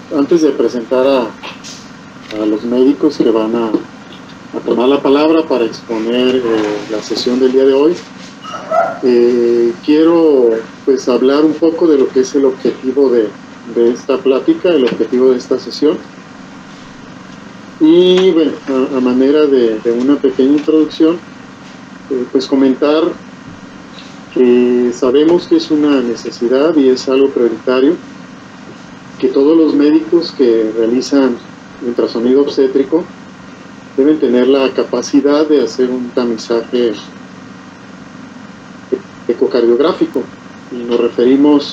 Antes de presentar a los médicos que van a tomar la palabra para exponer la sesión del día de hoy, quiero pues hablar un poco de lo que es el objetivo de esta plática, el objetivo de esta sesión. Y bueno, a manera de una pequeña introducción, pues comentar que sabemos que es una necesidad y es algo prioritario que todos los médicos que realizan ultrasonido obstétrico deben tener la capacidad de hacer un tamizaje ecocardiográfico, y nos referimos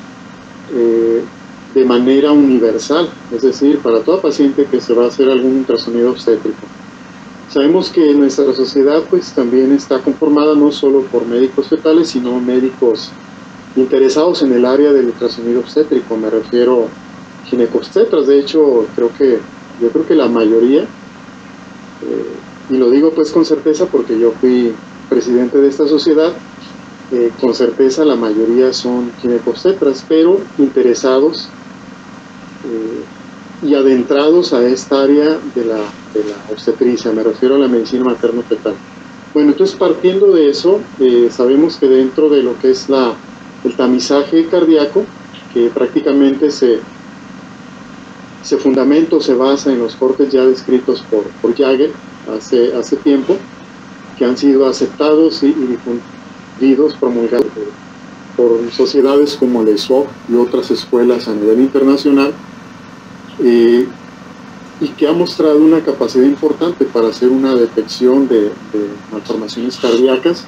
de manera universal, es decir, para toda paciente que se va a hacer algún ultrasonido obstétrico. Sabemos que nuestra sociedad pues también está conformada no solo por médicos fetales, sino médicos interesados en el área del ultrasonido obstétrico. Me refiero a ginecobstetras. De hecho, yo creo que la mayoría, y lo digo pues con certeza porque yo fui presidente de esta sociedad, con certeza la mayoría son ginecobstetras, pero interesados y adentrados a esta área de la obstetricia. Me refiero a la medicina materno-fetal. Bueno, entonces partiendo de eso, sabemos que dentro de lo que es el tamizaje cardíaco, que prácticamente se fundamenta o se basa en los cortes ya descritos por Jagger hace tiempo, que han sido aceptados y difundidos, promulgados por sociedades como la ESOP y otras escuelas a nivel internacional, y que ha mostrado una capacidad importante para hacer una detección de malformaciones cardíacas,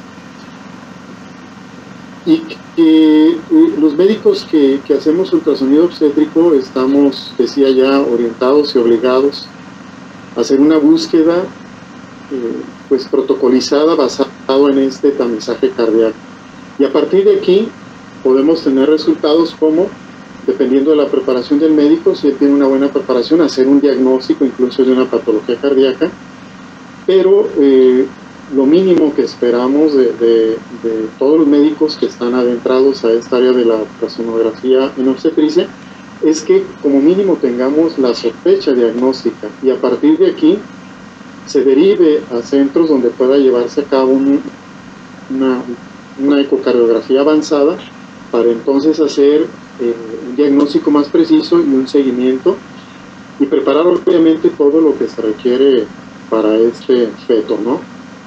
y que los médicos que hacemos ultrasonido obstétrico estamos, decía ya, orientados y obligados a hacer una búsqueda pues protocolizada basado en este tamizaje cardíaco, y a partir de aquí podemos tener resultados como, dependiendo de la preparación del médico, si él tiene una buena preparación, hacer un diagnóstico incluso de una patología cardíaca. Pero lo mínimo que esperamos de todos los médicos que están adentrados a esta área de la ultrasonografía en obstetricia es que como mínimo tengamos la sospecha diagnóstica, y a partir de aquí se derive a centros donde pueda llevarse a cabo una ecocardiografía avanzada, para entonces hacer un diagnóstico más preciso y un seguimiento, y preparar obviamente todo lo que se requiere para este feto, ¿no?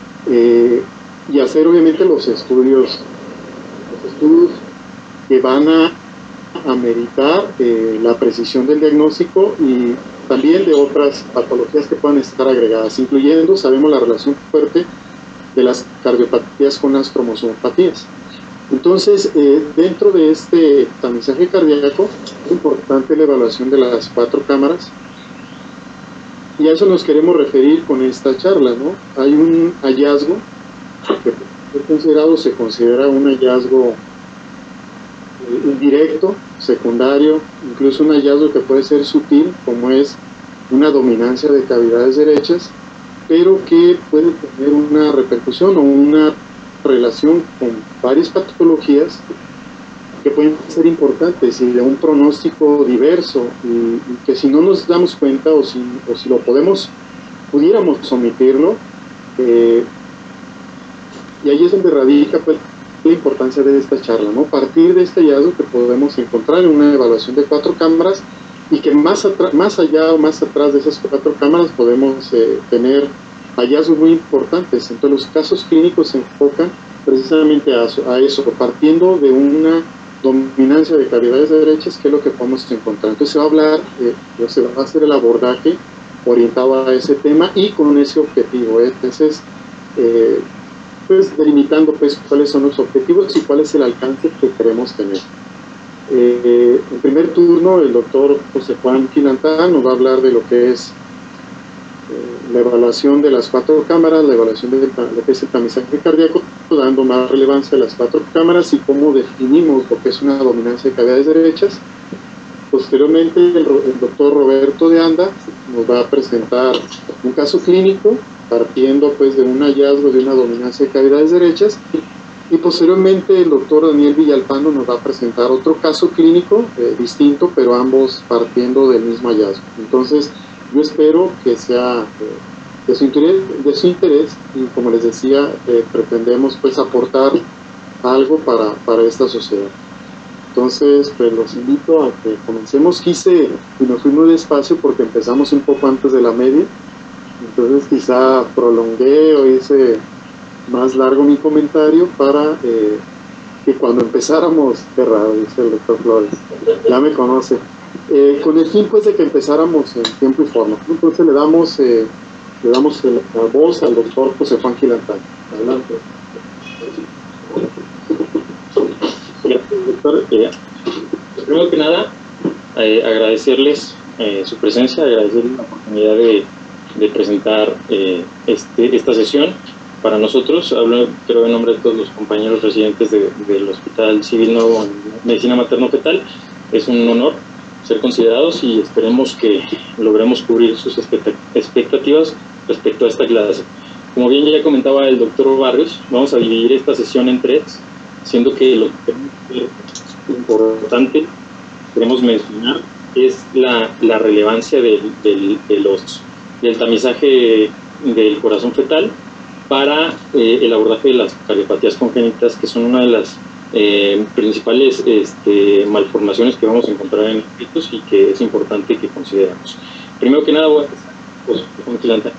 Y hacer obviamente los estudios que van a ameritar la precisión del diagnóstico, y también de otras patologías que puedan estar agregadas, incluyendo, sabemos, la relación fuerte de las cardiopatías con las cromosomopatías. Entonces, dentro de este tamizaje cardíaco es importante la evaluación de las 4 cámaras, y a eso nos queremos referir con esta charla, ¿no? Hay un hallazgo que se considera un hallazgo indirecto, secundario, incluso un hallazgo que puede ser sutil, como es una dominancia de cavidades derechas, pero que puede tener una repercusión o una relación con varias patologías que pueden ser importantes y de un pronóstico diverso, y que si no nos damos cuenta o si pudiéramos omitirlo, y ahí es donde radica pues la importancia de esta charla, ¿no? Partir de este hallazgo que podemos encontrar en una evaluación de 4 cámaras, y que más allá o más atrás de esas 4 cámaras podemos tener hallazgos muy importantes. Entonces los casos clínicos se enfocan precisamente a eso, partiendo de una dominancia de cavidades derechas, que es lo que podemos encontrar. Entonces se va a hablar, se va a hacer el abordaje orientado a ese tema y con ese objetivo. Entonces, pues delimitando pues cuáles son los objetivos y cuál es el alcance que queremos tener. En primer turno, el doctor José Juan Quilantán nos va a hablar de lo que es la evaluación de las 4 cámaras, la evaluación de lo que es el tamizaje cardíaco, dando más relevancia a las 4 cámaras y cómo definimos lo que es una dominancia de cavidades derechas. Posteriormente, el doctor Roberto de Anda nos va a presentar un caso clínico partiendo pues de un hallazgo de una dominancia de cavidades derechas, y posteriormente el doctor Daniel Villalpando nos va a presentar otro caso clínico distinto, pero ambos partiendo del mismo hallazgo. Entonces, yo espero que sea de su interés y, como les decía, pretendemos pues aportar algo para esta sociedad. Entonces, pues los invito a que comencemos. Quise, y me fui muy despacio porque empezamos un poco antes de la media, entonces quizá prolongué o hice más largo mi comentario para que cuando empezáramos, qué raro, dice el doctor Flores, ya me conoce, con el fin pues de que empezáramos en tiempo y forma. Entonces le damos la voz al doctor José Juan Quilantán. Adelante. Doctor, primero que nada, agradecerles su presencia, agradecerles la oportunidad de presentar esta sesión. Para nosotros, hablo creo en nombre de todos los compañeros residentes del Hospital Civil Nuevo en Medicina Materno-Fetal, es un honor ser considerados y esperemos que logremos cubrir sus expectativas respecto a esta clase. Como bien ya comentaba el doctor Barrios, vamos a dividir esta sesión en tres, siendo que lo que es importante queremos mencionar es la relevancia del tamizaje del corazón fetal para el abordaje de las cardiopatías congénitas, que son una de las principales malformaciones que vamos a encontrar en los fetos y que es importante que consideremos. Primero que nada voy a empezar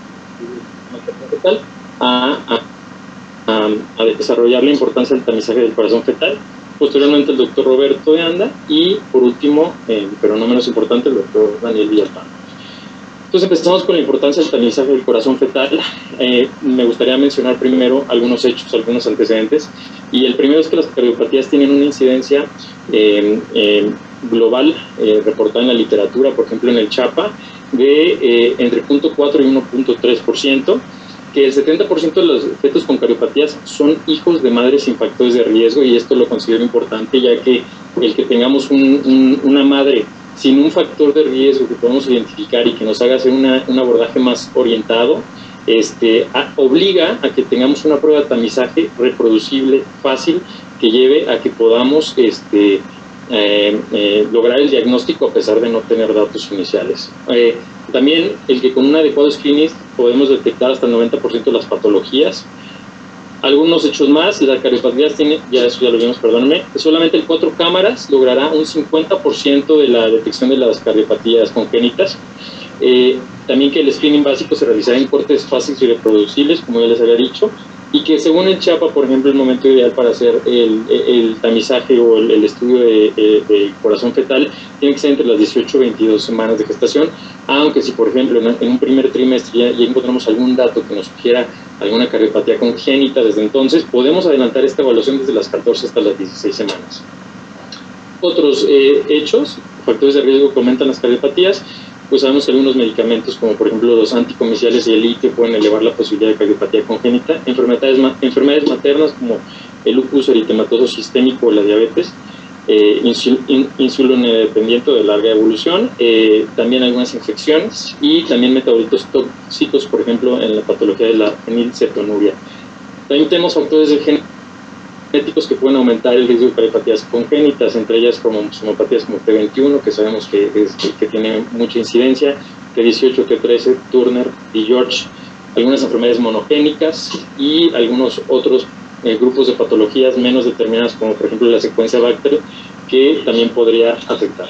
a desarrollar la importancia del tamizaje del corazón fetal, posteriormente el doctor Roberto de Anda y por último, pero no menos importante, el doctor Daniel Villalpando. Entonces empezamos con la importancia del tamizaje del corazón fetal. Me gustaría mencionar primero algunos hechos, algunos antecedentes, y el primero es que las cardiopatías tienen una incidencia global reportada en la literatura, por ejemplo en el CHAPA, de entre 0.4 y 1.3%, que el 70% de los fetos con cardiopatías son hijos de madres sin factores de riesgo, y esto lo considero importante, ya que el que tengamos una madre sin un factor de riesgo que podamos identificar y que nos haga hacer un abordaje más orientado, obliga a que tengamos una prueba de tamizaje reproducible, fácil, que lleve a que podamos lograr el diagnóstico a pesar de no tener datos iniciales. También el que con un adecuado screening podemos detectar hasta el 90% de las patologías. Algunos hechos más, las cardiopatías tienen, ya eso ya lo vimos, perdónenme, solamente el 4 cámaras logrará un 50% de la detección de las cardiopatías congénitas. También que el screening básico se realizará en cortes fáciles y reproducibles, como ya les había dicho, y que según el CHAPA, por ejemplo, el momento ideal para hacer el tamizaje o el estudio de corazón fetal tiene que ser entre las 18 y 22 semanas de gestación, aunque si, por ejemplo, en un primer trimestre ya encontramos algún dato que nos sugiera alguna cardiopatía congénita, desde entonces podemos adelantar esta evaluación desde las 14 hasta las 16 semanas. Otros hechos, factores de riesgo que aumentan las cardiopatías, pues sabemos que algunos medicamentos, como por ejemplo los anticomerciales y el litio, pueden elevar la posibilidad de cardiopatía congénita. Enfermedades maternas como el lupus eritematoso sistémico o la diabetes, insulino dependiente de larga evolución, también algunas infecciones y también metabolitos tóxicos, por ejemplo en la patología de la fenilcetonuria. También tenemos factores genéticos que pueden aumentar el riesgo de cardiopatías congénitas, entre ellas cromosomopatías como T21, que sabemos que tiene mucha incidencia, T18, T13, Turner y George, algunas enfermedades monogénicas y algunos otros grupos de patologías menos determinadas, como por ejemplo la secuencia Bacter, que también podría afectar.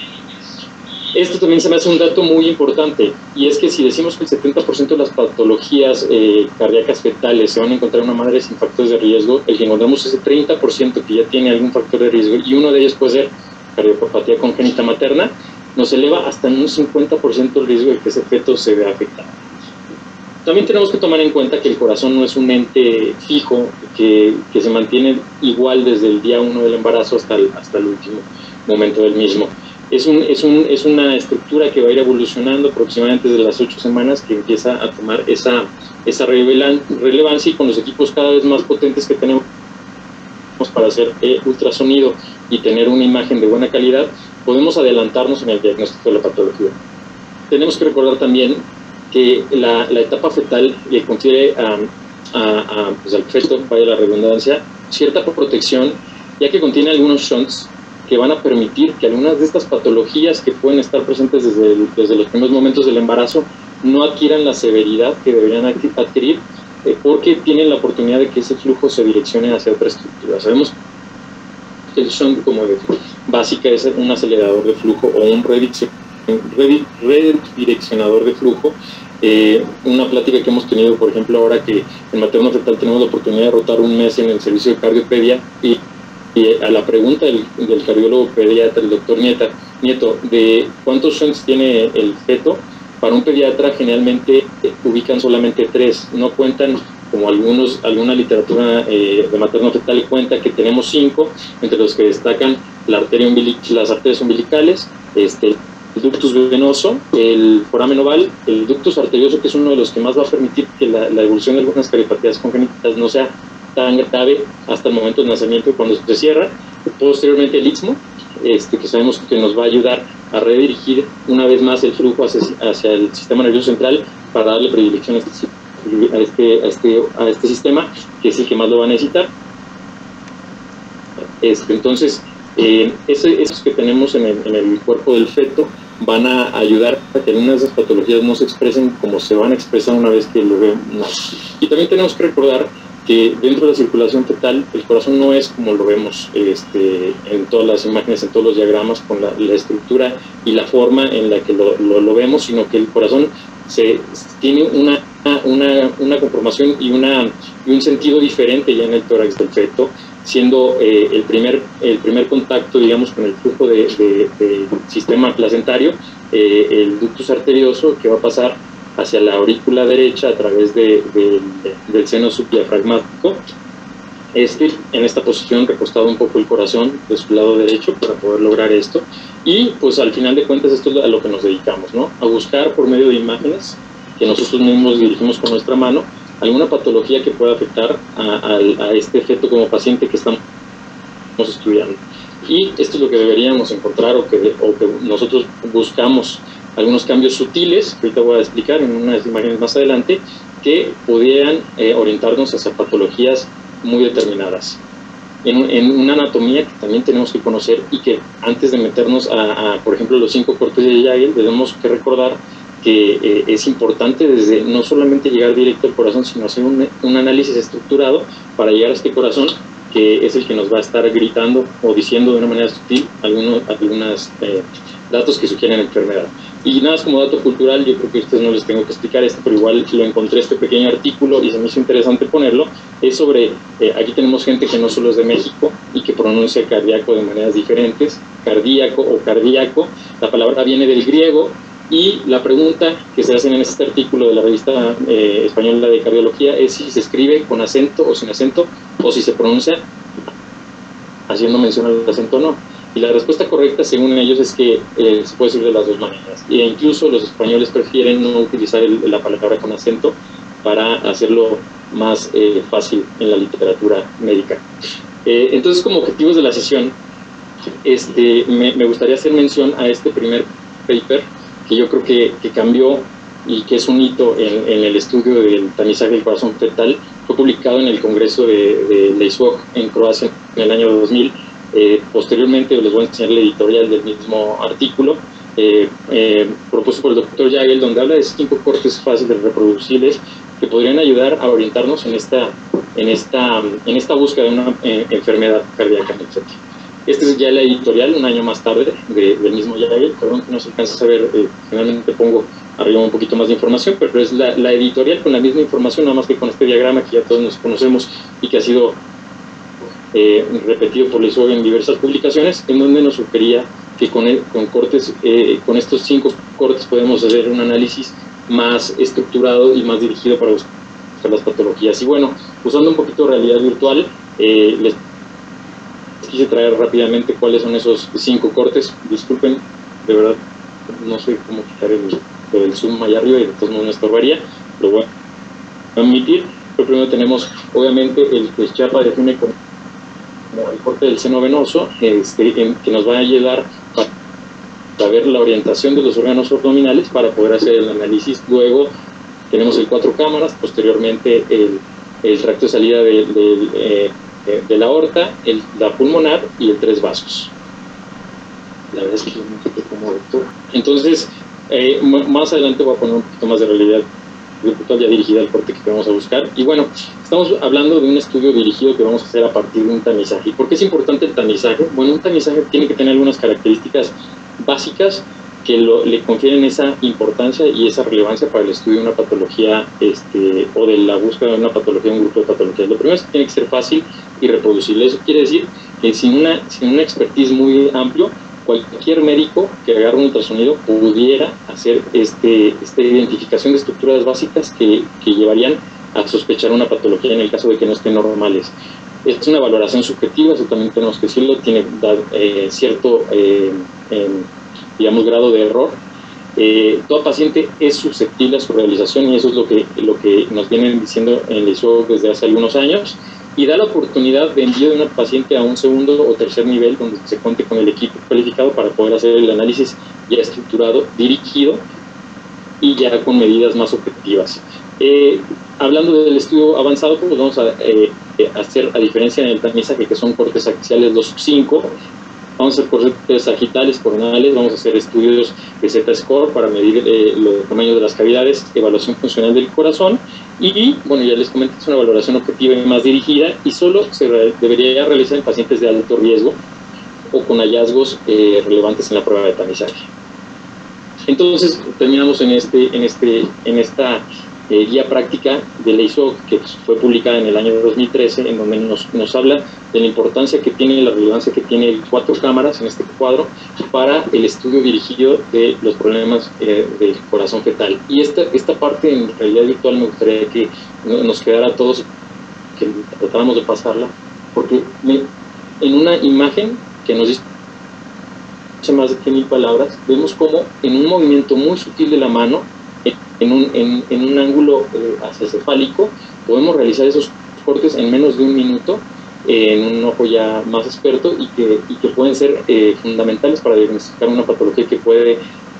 Esto también se me hace un dato muy importante, y es que si decimos que el 70% de las patologías cardíacas fetales se van a encontrar en una madre sin factores de riesgo, el que encontramos ese 30% que ya tiene algún factor de riesgo, y uno de ellos puede ser cardiopatía congénita materna, nos eleva hasta en un 50% el riesgo de que ese feto se vea afectado. También tenemos que tomar en cuenta que el corazón no es un ente fijo que se mantiene igual desde el día 1 del embarazo hasta el último momento del mismo. Es una estructura que va a ir evolucionando aproximadamente desde las 8 semanas, que empieza a tomar esa relevancia, y con los equipos cada vez más potentes que tenemos para hacer ultrasonido y tener una imagen de buena calidad, podemos adelantarnos en el diagnóstico de la patología. Tenemos que recordar también que la etapa fetal le confiere pues al feto, vaya la redundancia, cierta protección, ya que contiene algunos shunts que van a permitir que algunas de estas patologías que pueden estar presentes desde los primeros momentos del embarazo no adquieran la severidad que deberían adquirir, porque tienen la oportunidad de que ese flujo se direccione hacia otra estructura. Sabemos que el shunt como de básica es un acelerador de flujo o un redireccionador de flujo. Una plática que hemos tenido, por ejemplo, ahora que en materno fetal tenemos la oportunidad de rotar un mes en el servicio de cardiopedia, y a la pregunta del cardiólogo pediatra, el doctor Nieto, de cuántos shunts tiene el feto, para un pediatra generalmente ubican solamente 3, no cuentan como alguna literatura de materno fetal cuenta que tenemos 5, entre los que destacan las arterias umbilicales, el ductus venoso, el foramen oval, el ductus arterioso, que es uno de los que más va a permitir que la evolución de algunas cardiopatías congénitas no sea tan grave hasta el momento del nacimiento, cuando se cierra. Posteriormente el istmo, que sabemos que nos va a ayudar a redirigir una vez más el flujo hacia el sistema nervioso central para darle predilección a este sistema, que es el que más lo va a necesitar. Entonces, esos que tenemos en el cuerpo del feto van a ayudar a que algunas de esas patologías no se expresen como se van a expresar una vez que el bebé nace. Y también tenemos que recordar que dentro de la circulación fetal el corazón no es como lo vemos en todas las imágenes, en todos los diagramas, con la estructura y la forma en la que lo vemos, sino que el corazón tiene una conformación y un sentido diferente ya en el tórax del feto, siendo el primer contacto, digamos, con el flujo del sistema placentario, el ductus arterioso, que va a pasar hacia la aurícula derecha a través del seno subdiafragmático. En esta posición, recostado un poco el corazón de su lado derecho para poder lograr esto. Y pues al final de cuentas esto es a lo que nos dedicamos, ¿no? A buscar por medio de imágenes que nosotros mismos dirigimos con nuestra mano alguna patología que pueda afectar a este feto como paciente que estamos estudiando. Y esto es lo que deberíamos encontrar o que nosotros buscamos, algunos cambios sutiles, que ahorita voy a explicar en unas imágenes más adelante, que pudieran orientarnos hacia patologías muy determinadas. En una anatomía que también tenemos que conocer, y que antes de meternos por ejemplo, los 5 cortes de Jaegel, tenemos que recordar que es importante desde no solamente llegar directo al corazón, sino hacer un análisis estructurado para llegar a este corazón, que es el que nos va a estar gritando o diciendo de una manera sutil algunos datos que sugieren enfermedad. Y nada más como dato cultural, yo creo que a ustedes no les tengo que explicar esto, pero igual lo encontré este pequeño artículo y se me hizo interesante ponerlo. Es sobre, aquí tenemos gente que no solo es de México y que pronuncia cardíaco de maneras diferentes, cardíaco o cardíaco. La palabra viene del griego, y la pregunta que se hacen en este artículo de la revista española de cardiología es si se escribe con acento o sin acento, o si se pronuncia haciendo mención al acento o no. Y la respuesta correcta, según ellos, es que se puede decir de las dos maneras. E incluso los españoles prefieren no utilizar la palabra con acento para hacerlo más fácil en la literatura médica. Entonces, como objetivos de la sesión, me gustaría hacer mención a este primer paper, que yo creo que cambió y que es un hito en el estudio del tamizaje del corazón fetal. Fue publicado en el Congreso de Leipzig en Croacia en el año 2000. Posteriormente les voy a enseñar la editorial del mismo artículo, propuesto por el doctor Jaegel, donde habla de 5 cortes fáciles reproducibles que podrían ayudar a orientarnos en esta búsqueda de una enfermedad cardíaca en el feto. Esta es ya la editorial, un año más tarde, del mismo Jaegel. Perdón que no se alcanza a ver, generalmente pongo arriba un poquito más de información, pero es la editorial con la misma información, nada más que con este diagrama que ya todos nos conocemos y que ha sido repetido por Leipzig en diversas publicaciones, en donde nos sugería que con estos 5 cortes podemos hacer un análisis más estructurado y más dirigido para buscar las patologías. Y bueno, usando un poquito de realidad virtual, les quise traer rápidamente cuáles son esos 5 cortes. Disculpen, de verdad no sé cómo quitar el zoom allá arriba y de todos modos me estorbaría, lo voy a admitir. Pero primero tenemos obviamente el que Chiapa define como el corte del seno venoso, que nos va a ayudar a ver la orientación de los órganos abdominales para poder hacer el análisis. Luego tenemos el 4 cámaras, posteriormente el el tracto de salida de la aorta, la pulmonar y el tres vasos. La verdad es que yo no sé cómo, doctor. Entonces, más adelante voy a poner un poquito más de realidad virtual ya dirigida al corte que vamos a buscar. Y bueno, estamos hablando de un estudio dirigido que vamos a hacer a partir de un tamizaje. ¿Y por qué es importante el tamizaje? Bueno, un tamizaje tiene que tener algunas características básicas que le confieren esa importancia y esa relevancia para el estudio de una patología o de la búsqueda de una patología, un grupo de patologías. Lo primero es que tiene que ser fácil y reproducible. Eso quiere decir que sin una expertise muy amplio, cualquier médico que agarre un ultrasonido pudiera hacer esta identificación de estructuras básicas que llevarían a sospechar una patología en el caso de que no estén normales. Es una valoración subjetiva, eso también tenemos que decirlo, tiene cierto digamos, grado de error. Todo paciente es susceptible a su realización y eso es lo que nos vienen diciendo en el ISO desde hace algunos años, y da la oportunidad de envío de una paciente a un segundo o tercer nivel donde se cuente con el equipo cualificado para poder hacer el análisis ya estructurado, dirigido y ya con medidas más objetivas. Hablando del estudio avanzado, pues vamos a hacer, a diferencia en el tamizaje, que son cortes axiales los 5, vamos a hacer cortes sagitales, coronales, vamos a hacer estudios de Z-score para medir los tamaños de las cavidades, evaluación funcional del corazón, y bueno, ya les comenté, es una valoración objetiva y más dirigida, y solo se debería realizar en pacientes de alto riesgo o con hallazgos relevantes en la prueba de tamizaje. Entonces, terminamos en esta guía práctica de la ISO que fue publicada en el año 2013, en donde nos habla de la importancia que tiene, la relevancia que tiene 4 cámaras en este cuadro para el estudio dirigido de los problemas del corazón fetal. Y esta parte en realidad virtual me gustaría que nos quedara a todos, que tratáramos de pasarla, porque en una imagen que nos dice más de 100,000 palabras, vemos como en un movimiento muy sutil de la mano, en un ángulo acecefálico, podemos realizar esos cortes en menos de un minuto en un ojo ya más experto y que pueden ser fundamentales para diagnosticar una patología que puede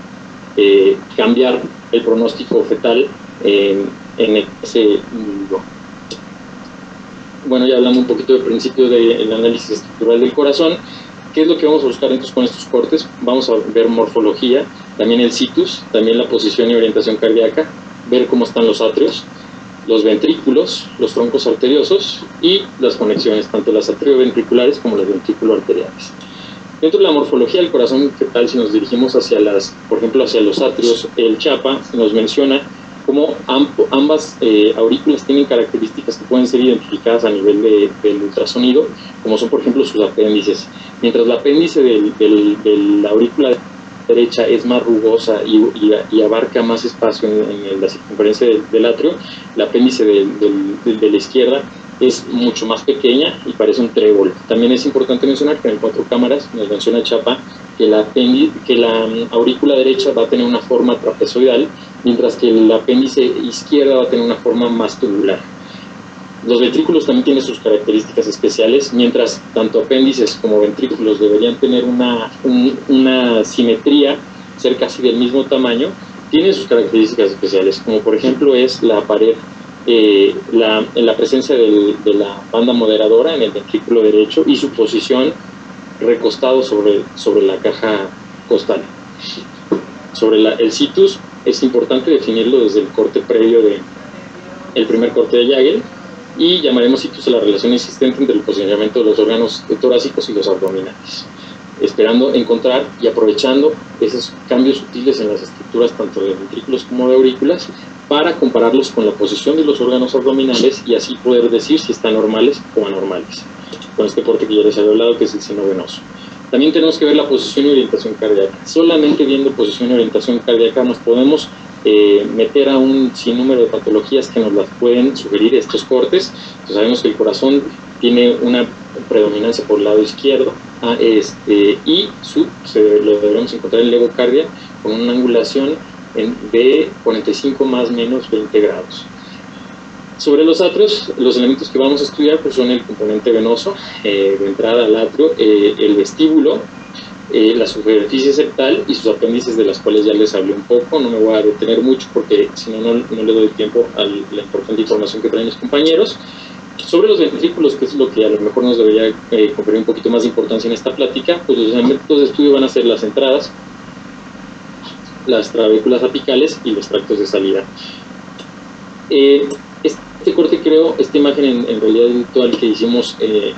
cambiar el pronóstico fetal en ese individuo. Bueno, ya hablando un poquito del principio del análisis estructural del corazón, ¿qué es lo que vamos a buscar entonces con estos cortes? Vamos a ver morfología, también el situs, también la posición y orientación cardíaca, ver cómo están los atrios, los ventrículos, los troncos arteriosos y las conexiones, tanto las atrioventriculares como las ventrículo-arteriales. Dentro de la morfología del corazón fetal, si nos dirigimos por ejemplo, hacia los atrios, el CHAPA nos menciona cómo ambas aurículas tienen características que pueden ser identificadas a nivel del ultrasonido, como son, por ejemplo, sus apéndices. Mientras el apéndice de la aurícula derecha es más rugosa y abarca más espacio en la circunferencia del atrio, el apéndice de la izquierda es mucho más pequeña y parece un trébol. También es importante mencionar que en 4 cámaras nos menciona Chapa que la aurícula derecha va a tener una forma trapezoidal, mientras que el apéndice izquierda va a tener una forma más tubular. Los ventrículos también tienen sus características especiales, mientras tanto apéndices como ventrículos deberían tener una simetría, ser casi del mismo tamaño, tienen sus características especiales, como por ejemplo es la pared, la presencia de la banda moderadora en el ventrículo derecho y su posición recostado sobre la caja costal. Sobre el situs es importante definirlo desde el corte previo el primer corte de Yagel, y llamaremos situs a la relación existente entre el posicionamiento de los órganos torácicos y los abdominales, esperando encontrar y aprovechando esos cambios sutiles en las estructuras tanto de ventrículos como de aurículas para compararlos con la posición de los órganos abdominales y así poder decir si están normales o anormales, con este corte que ya les había hablado, que es el seno venoso. También tenemos que ver la posición y orientación cardíaca. Solamente viendo posición y orientación cardíaca nos podemos meter a un sinnúmero de patologías que nos las pueden sugerir estos cortes. Entonces, sabemos que el corazón tiene una predominancia por el lado izquierdo y lo deberemos encontrar en la evocardia con una angulación de 45 más menos 20 grados. Sobre los atrios, los elementos que vamos a estudiar pues son el componente venoso, de entrada al atrio, el vestíbulo, la superficie septal y sus apéndices, de las cuales ya les hablé un poco. No me voy a detener mucho porque si no, no le doy tiempo a la importante información que traen mis compañeros. Sobre los ventrículos, que es lo que a lo mejor nos debería conferir un poquito más de importancia en esta plática, pues los elementos de estudio van a ser las entradas, las trabéculas apicales y los tractos de salida. Este corte, creo, esta imagen en realidad virtual que hicimos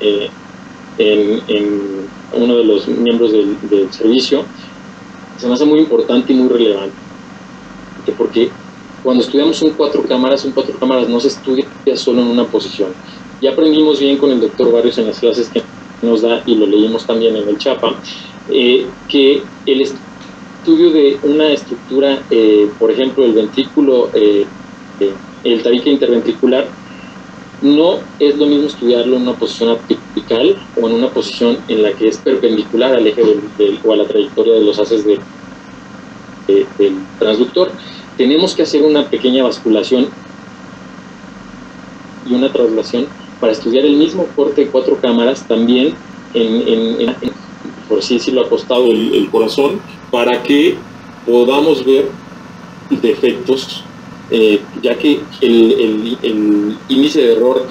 en uno de los miembros del servicio, se me hace muy importante y muy relevante, porque cuando estudiamos un cuatro cámaras no se estudia solo en una posición. Ya aprendimos bien con el doctor Barrios en las clases que nos da, y lo leímos también en el Chapa, que el estudio de una estructura, por ejemplo, el ventrículo, el tabique interventricular, no es lo mismo estudiarlo en una posición apical o en una posición en la que es perpendicular al eje o a la trayectoria de los haces del transductor. Tenemos que hacer una pequeña basculación y una traslación para estudiar el mismo corte de cuatro cámaras también por así decirlo, acostado el corazón, para que podamos ver defectos, ya que el índice de error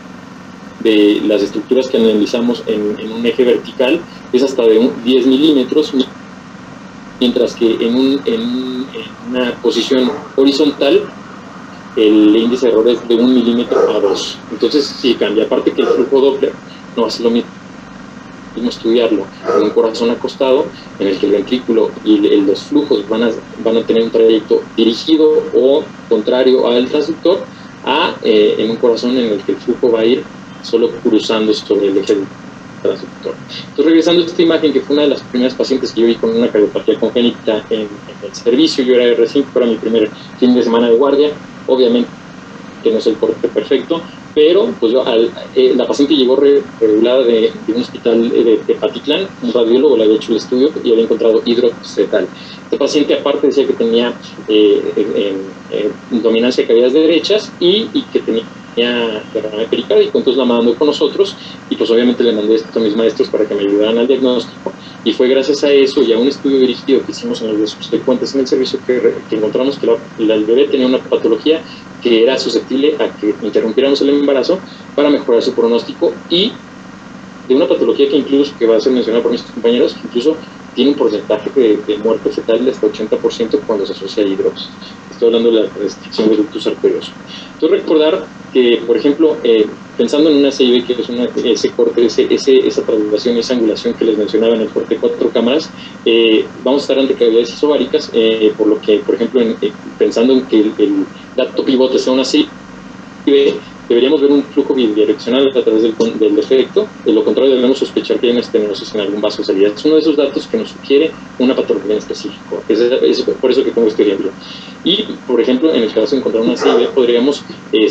de las estructuras que analizamos en un eje vertical es hasta de 10 milímetros, mientras que en una posición horizontal el índice de error es de 1 milímetro a 2. Entonces sí cambia, aparte que el flujo Doppler no hace lo mismo estudiarlo en un corazón acostado, en el que el ventrículo y los flujos van a tener un trayecto dirigido o contrario al transductor, en un corazón en el que el flujo va a ir solo cruzando sobre el eje del transductor. Entonces, regresando a esta imagen, que fue una de las primeras pacientes que yo vi con una cardiopatía congénita en el servicio, yo era R5, era mi primer fin de semana de guardia, obviamente que no es el corte perfecto, pero pues la paciente llegó regulada de un hospital de Tepatitlán, un radiólogo le había hecho el estudio y había encontrado hidrocetal. Este paciente aparte decía que tenía dominancia de cavidades derechas y que tenía derrame pericárdico, entonces la mandó con nosotros y pues obviamente le mandé esto a mis maestros para que me ayudaran al diagnóstico, y fue gracias a eso y a un estudio dirigido que hicimos en los subsecuentes en el servicio que encontramos que el bebé tenía una patología que era susceptible a que interrumpiéramos el embarazo para mejorar su pronóstico, y de una patología que incluso, que va a ser mencionada por mis compañeros, que incluso tiene un porcentaje de muerte fetal de hasta 80% cuando se asocia a hidrosis. Estoy hablando de la restricción del ductus arterioso. Entonces, recordar que, por ejemplo, pensando en una CIB, que es ese corte, esa traslación, esa angulación que les mencionaba en el corte de cuatro cámaras, vamos a estar ante cavidades isobáricas, por lo que, por ejemplo, pensando en que el dato pivote sea una CIB, deberíamos ver un flujo bidireccional a través del defecto. De lo contrario, debemos sospechar que hay una estenosis en algún vaso de salida. Es uno de esos datos que nos sugiere una patología en específico. Es por eso que pongo este ejemplo. Y, por ejemplo, en el caso de encontrar una CIB, podríamos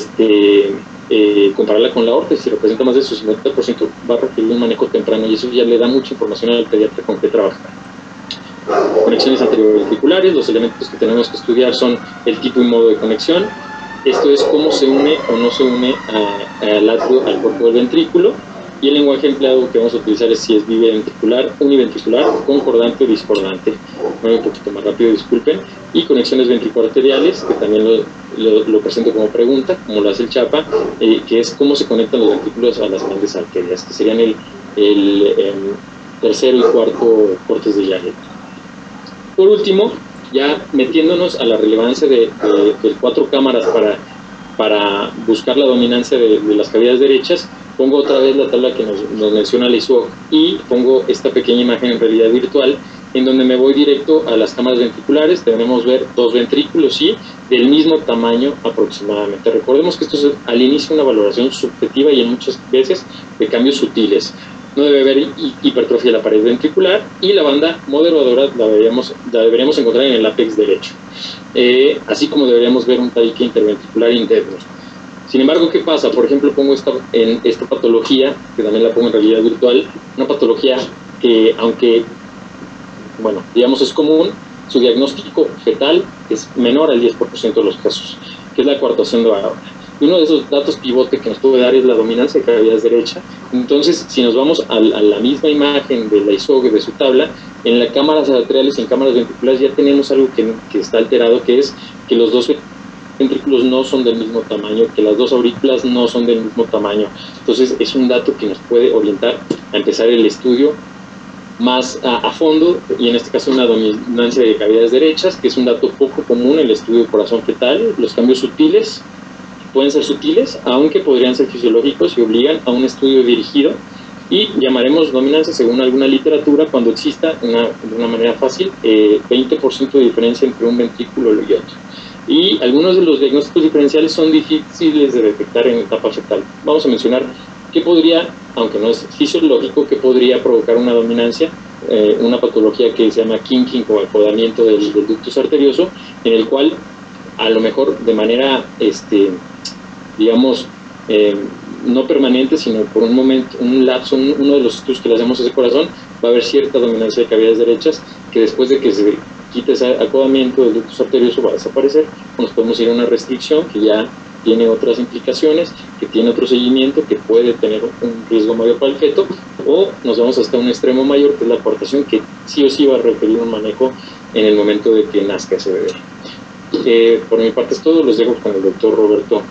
compararla con la aorta. Si representa más de su 50%, va a requerir un manejo temprano, y eso ya le da mucha información al pediatra con qué trabajar. Conexiones anterioventriculares, los elementos que tenemos que estudiar son el tipo y modo de conexión. Esto es cómo se une o no se une al cuerpo del ventrículo, y el lenguaje empleado que vamos a utilizar es si es biventricular, univentricular, concordante o discordante. Voy un poquito más rápido, disculpen. Y conexiones ventriculoarteriales, que también lo presento como pregunta, como lo hace el Chapa, que es cómo se conectan los ventrículos a las grandes arterias, que serían el tercero y cuarto cortes de Janet. Por último, ya metiéndonos a la relevancia de cuatro cámaras para buscar la dominancia de las cavidades derechas, pongo otra vez la tabla que nos menciona la ISUOC, y pongo esta pequeña imagen en realidad virtual, en donde me voy directo a las cámaras ventriculares. Debemos ver dos ventrículos, sí, del mismo tamaño aproximadamente. Recordemos que esto es al inicio una valoración subjetiva y en muchas veces de cambios sutiles. No debe haber hipertrofia de la pared ventricular, y la banda moderadora la deberíamos encontrar en el ápex derecho, así como deberíamos ver un tabique interventricular interno. Sin embargo, ¿qué pasa? Por ejemplo, pongo esta patología, que también la pongo en realidad virtual, una patología que, aunque, bueno, digamos es común, su diagnóstico fetal es menor al 10% de los casos, que es la coartación de aorta. y uno de esos datos pivote que nos puede dar es la dominancia de cavidades derecha. Entonces, si nos vamos a la misma imagen de la ISOG de su tabla, en las cámaras atriales y en cámaras ventriculares ya tenemos algo que está alterado, que es que los dos ventrículos no son del mismo tamaño, que las dos aurículas no son del mismo tamaño. Entonces, es un dato que nos puede orientar a empezar el estudio más a fondo, y en este caso una dominancia de cavidades derechas, que es un dato poco común en el estudio de corazón fetal. Los cambios sutiles pueden ser sutiles, aunque podrían ser fisiológicos y obligan a un estudio dirigido, y llamaremos dominancia según alguna literatura cuando exista de una manera fácil 20% de diferencia entre un ventrículo y otro. Y algunos de los diagnósticos diferenciales son difíciles de detectar en etapa fetal. Vamos a mencionar qué podría, aunque no es fisiológico, qué podría provocar una dominancia, una patología que se llama kinking o acodamiento del ductus arterioso, en el cual a lo mejor de manera, digamos, no permanente, sino por un momento, un lapso, uno de los estudios que le hacemos a ese corazón, va a haber cierta dominancia de cavidades derechas, que después de que se quite ese acodamiento del ductus arterioso va a desaparecer. Nos podemos ir a una restricción que ya tiene otras implicaciones, que tiene otro seguimiento, que puede tener un riesgo mayor para el feto, o nos vamos hasta un extremo mayor, que es la aportación, que sí o sí va a requerir un manejo en el momento de que nazca ese bebé. Por mi parte es todo, los dejo con el doctor Roberto.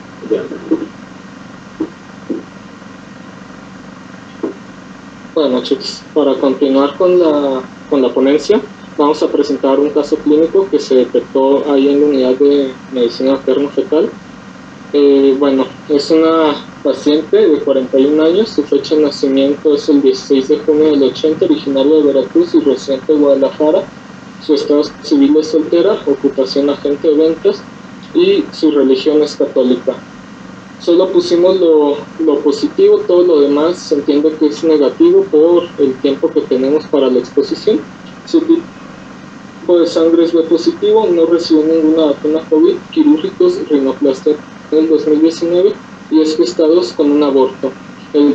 Bueno, chicos, para continuar con la ponencia, vamos a presentar un caso clínico que se detectó ahí en la unidad de medicina materno-fetal. Bueno, es una paciente de 41 años, su fecha de nacimiento es el 16 de junio del 80, originaria de Veracruz y residente de Guadalajara. Su estado civil es soltera, ocupación agente de ventas, y su religión es católica. Solo pusimos lo positivo, todo lo demás se entiende que es negativo por el tiempo que tenemos para la exposición. Su tipo de sangre es B positivo, no recibió ninguna vacuna COVID, quirúrgicos, rinoplastia en el 2019 y es gestados con un aborto. El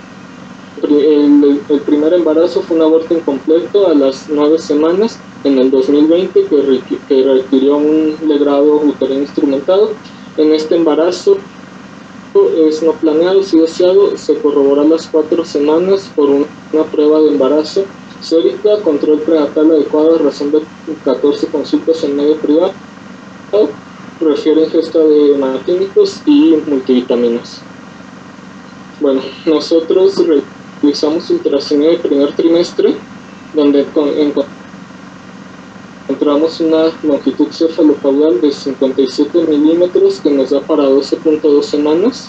primer embarazo fue un aborto incompleto a las 9 semanas en el 2020 que requirió un legrado uterino instrumentado. En este embarazo es no planeado, sí deseado, se corrobora a las 4 semanas por una prueba de embarazo sérica, control prenatal adecuado, razón de 14 consultas en medio privado, refiere ingesta de hematínicos y multivitaminas. Bueno, nosotros realizamos ultrasonido de primer trimestre, donde encontramos una longitud cefalocaudal de 57 milímetros que nos da para 12.2 semanas.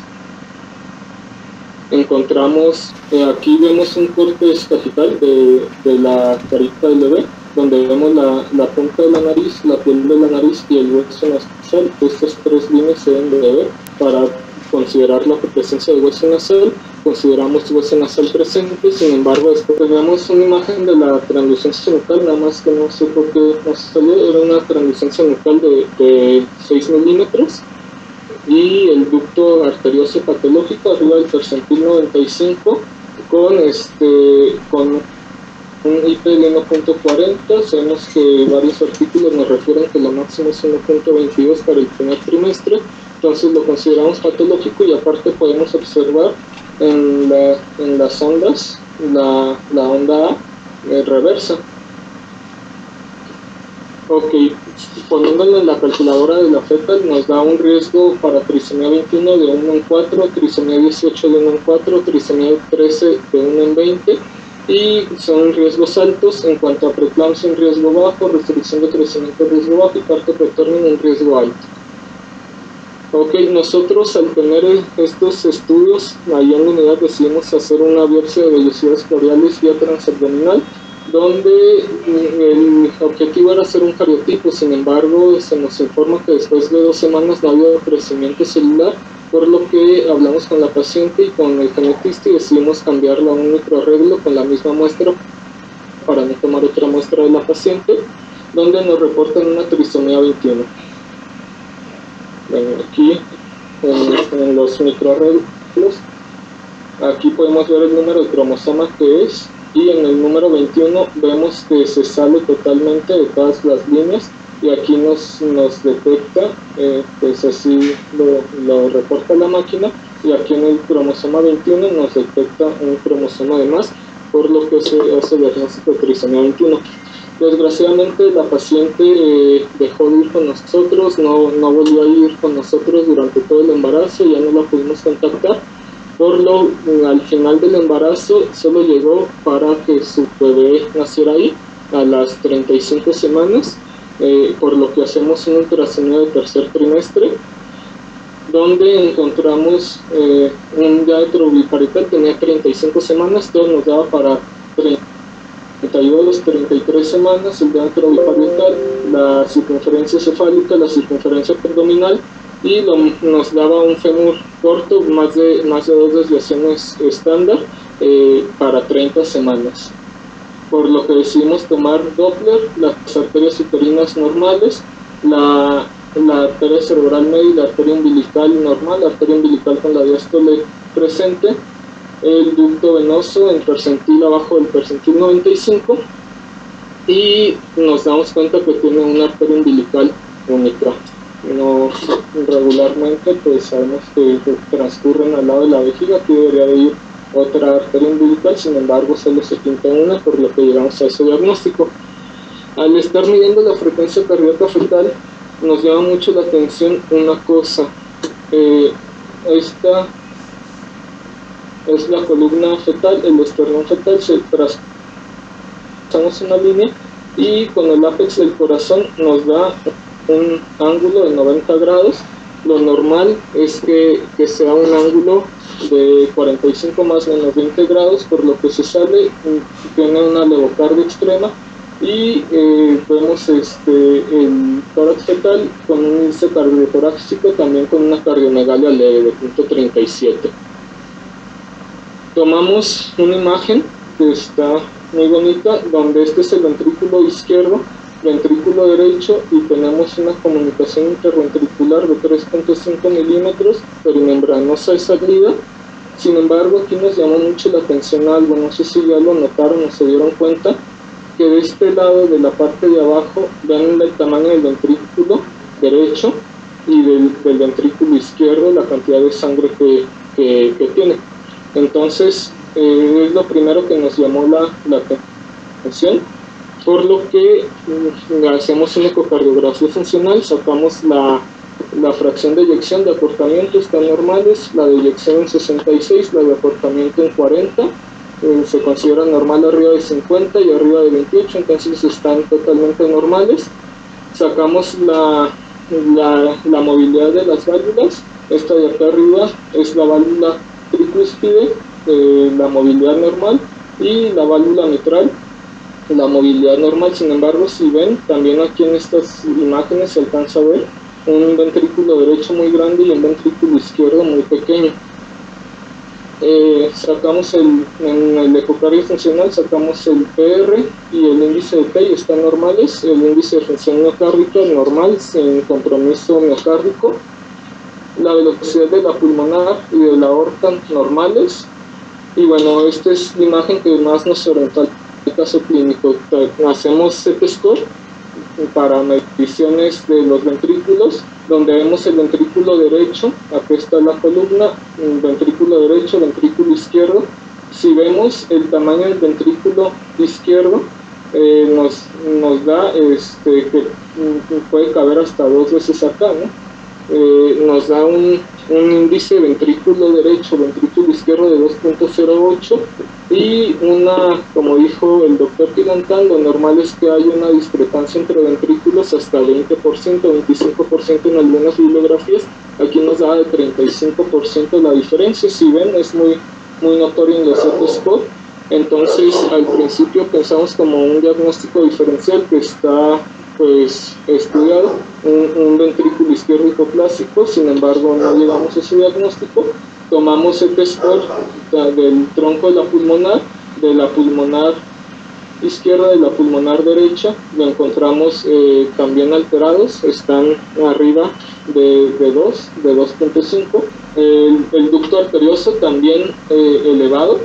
Encontramos, aquí vemos un corte escapital de la carita del bebé, donde vemos la punta de la nariz, la piel de la nariz y el hueso nasal. Estas tres líneas se deben de ver para considerar la presencia de hueso nasal. Consideramos hueso nasal presente, sin embargo después tenemos una imagen de la translucencia nucal, nada más que no sé por qué nos salió, era una translucencia nucal de 6 milímetros, y el ducto arterioso patológico arriba del percentil 95 con un IP de 1.40, sabemos que varios artículos nos refieren que lo máximo es 1.22 para el primer trimestre, entonces lo consideramos patológico y aparte podemos observar en las ondas, la onda A reversa. Ok, poniéndolo en la calculadora de la fetal nos da un riesgo para trisomía 21 de 1 en 4, trisomía 18 de 1 en 4, trisomía 13 de 1 en 20, y son riesgos altos en cuanto a preeclampsia en riesgo bajo, restricción de crecimiento en riesgo bajo y parto pretérmino en riesgo alto. Ok, nosotros al tener estos estudios, ahí en la unidad decidimos hacer una biopsia de vellosidades cloreales vía transabdominal, donde el objetivo era hacer un cariotipo. Sin embargo, se nos informa que después de 2 semanas no había crecimiento celular, por lo que hablamos con la paciente y con el genetista y decidimos cambiarlo a un microarreglo con la misma muestra para no tomar otra muestra de la paciente, donde nos reportan una trisomía 21. Bueno, aquí en los microarreglos, aquí podemos ver el número de cromosoma que es, y en el número 21 vemos que se sale totalmente de todas las líneas y aquí nos detecta, pues así lo reporta la máquina, y aquí en el cromosoma 21 nos detecta un cromosoma de más, por lo que se hace diagnóstico de trisomía 21. Desgraciadamente la paciente dejó de ir con nosotros, no volvió a ir con nosotros durante todo el embarazo, ya no la pudimos contactar. Al final del embarazo solo llegó para que su bebé naciera ahí a las 35 semanas, por lo que hacemos un ultrasonido de tercer trimestre, donde encontramos un diámetro biparietal, tenía 35 semanas, todo nos daba para 32, 33 semanas, el diámetro biparietal, la circunferencia cefálica, la circunferencia abdominal, y nos daba un fémur corto, más de 2 desviaciones estándar para 30 semanas. Por lo que decidimos tomar Doppler, las arterias uterinas normales, la arteria cerebral media y la arteria umbilical normal, la arteria umbilical con la diástole presente, el ducto venoso en percentil abajo del percentil 95, y nos damos cuenta que tiene una arteria umbilical única. No, regularmente pues sabemos que transcurren al lado de la vejiga, que debería de ir otra arteria umbilical, sin embargo solo se pinta una, por lo que llegamos a ese diagnóstico. Al estar midiendo la frecuencia cardíaca fetal, nos llama mucho la atención una cosa. Esta es la columna fetal, el esternón fetal, trazamos una línea y con el ápex del corazón nos da un ángulo de 90 grados. Lo normal es que sea un ángulo de 45 más menos 20 grados, por lo que se sale, tiene una levocardia extrema, y vemos el tórax fetal con un índice cardiotorácico, también con una cardiomegalia leve de 0.37. Tomamos una imagen que está muy bonita, donde este es el ventrículo izquierdo, ventrículo derecho, y tenemos una comunicación interventricular de 3.5 milímetros, perimembranosa de salida. Sin embargo, aquí nos llamó mucho la atención algo, no sé si ya lo notaron o se dieron cuenta, que de este lado, de la parte de abajo, vean el tamaño del ventrículo derecho y del ventrículo izquierdo, la cantidad de sangre que tiene. Entonces, es lo primero que nos llamó la atención, por lo que hacemos una ecocardiografía funcional, sacamos la fracción de eyección, de acortamiento, están normales, la de eyección en 66, la de acortamiento en 40, se considera normal arriba de 50 y arriba de 28, entonces están totalmente normales. Sacamos la movilidad de las válvulas, esta de acá arriba es la válvula tricúspide, la movilidad normal, y la válvula mitral, la movilidad normal. Sin embargo, si ven, también aquí en estas imágenes se alcanza a ver un ventrículo derecho muy grande y un ventrículo izquierdo muy pequeño. Sacamos en el ecocardio funcional, sacamos el PR y el índice de T, están normales, el índice de función miocárdica normal, sin compromiso miocárdico, la velocidad de la pulmonar y de la aorta normales. Y bueno, esta es la imagen que más nos orienta al caso clínico. Hacemos CT score para mediciones de los ventrículos, donde vemos el ventrículo derecho, aquí está la columna, el ventrículo derecho, ventrículo izquierdo. Si vemos el tamaño del ventrículo izquierdo, nos da que puede caber hasta 2 veces acá, ¿no? Nos da un índice ventrículo derecho, ventrículo izquierdo de 2.08, y como dijo el doctor Tilantán, lo normal es que haya una discrepancia entre ventrículos hasta 20%, 25% en algunas bibliografías. Aquí nos da de 35% la diferencia. Si ven, es muy notorio en los CT-score. Entonces, al principio pensamos como un diagnóstico diferencial que está pues estudiado, un ventrículo izquierdo hipoplásico. Sin embargo, no llegamos a ese diagnóstico. Tomamos CT score del tronco de la pulmonar izquierda, de la pulmonar derecha, lo encontramos también alterados, están arriba de 2.5, el ducto arterioso también elevado.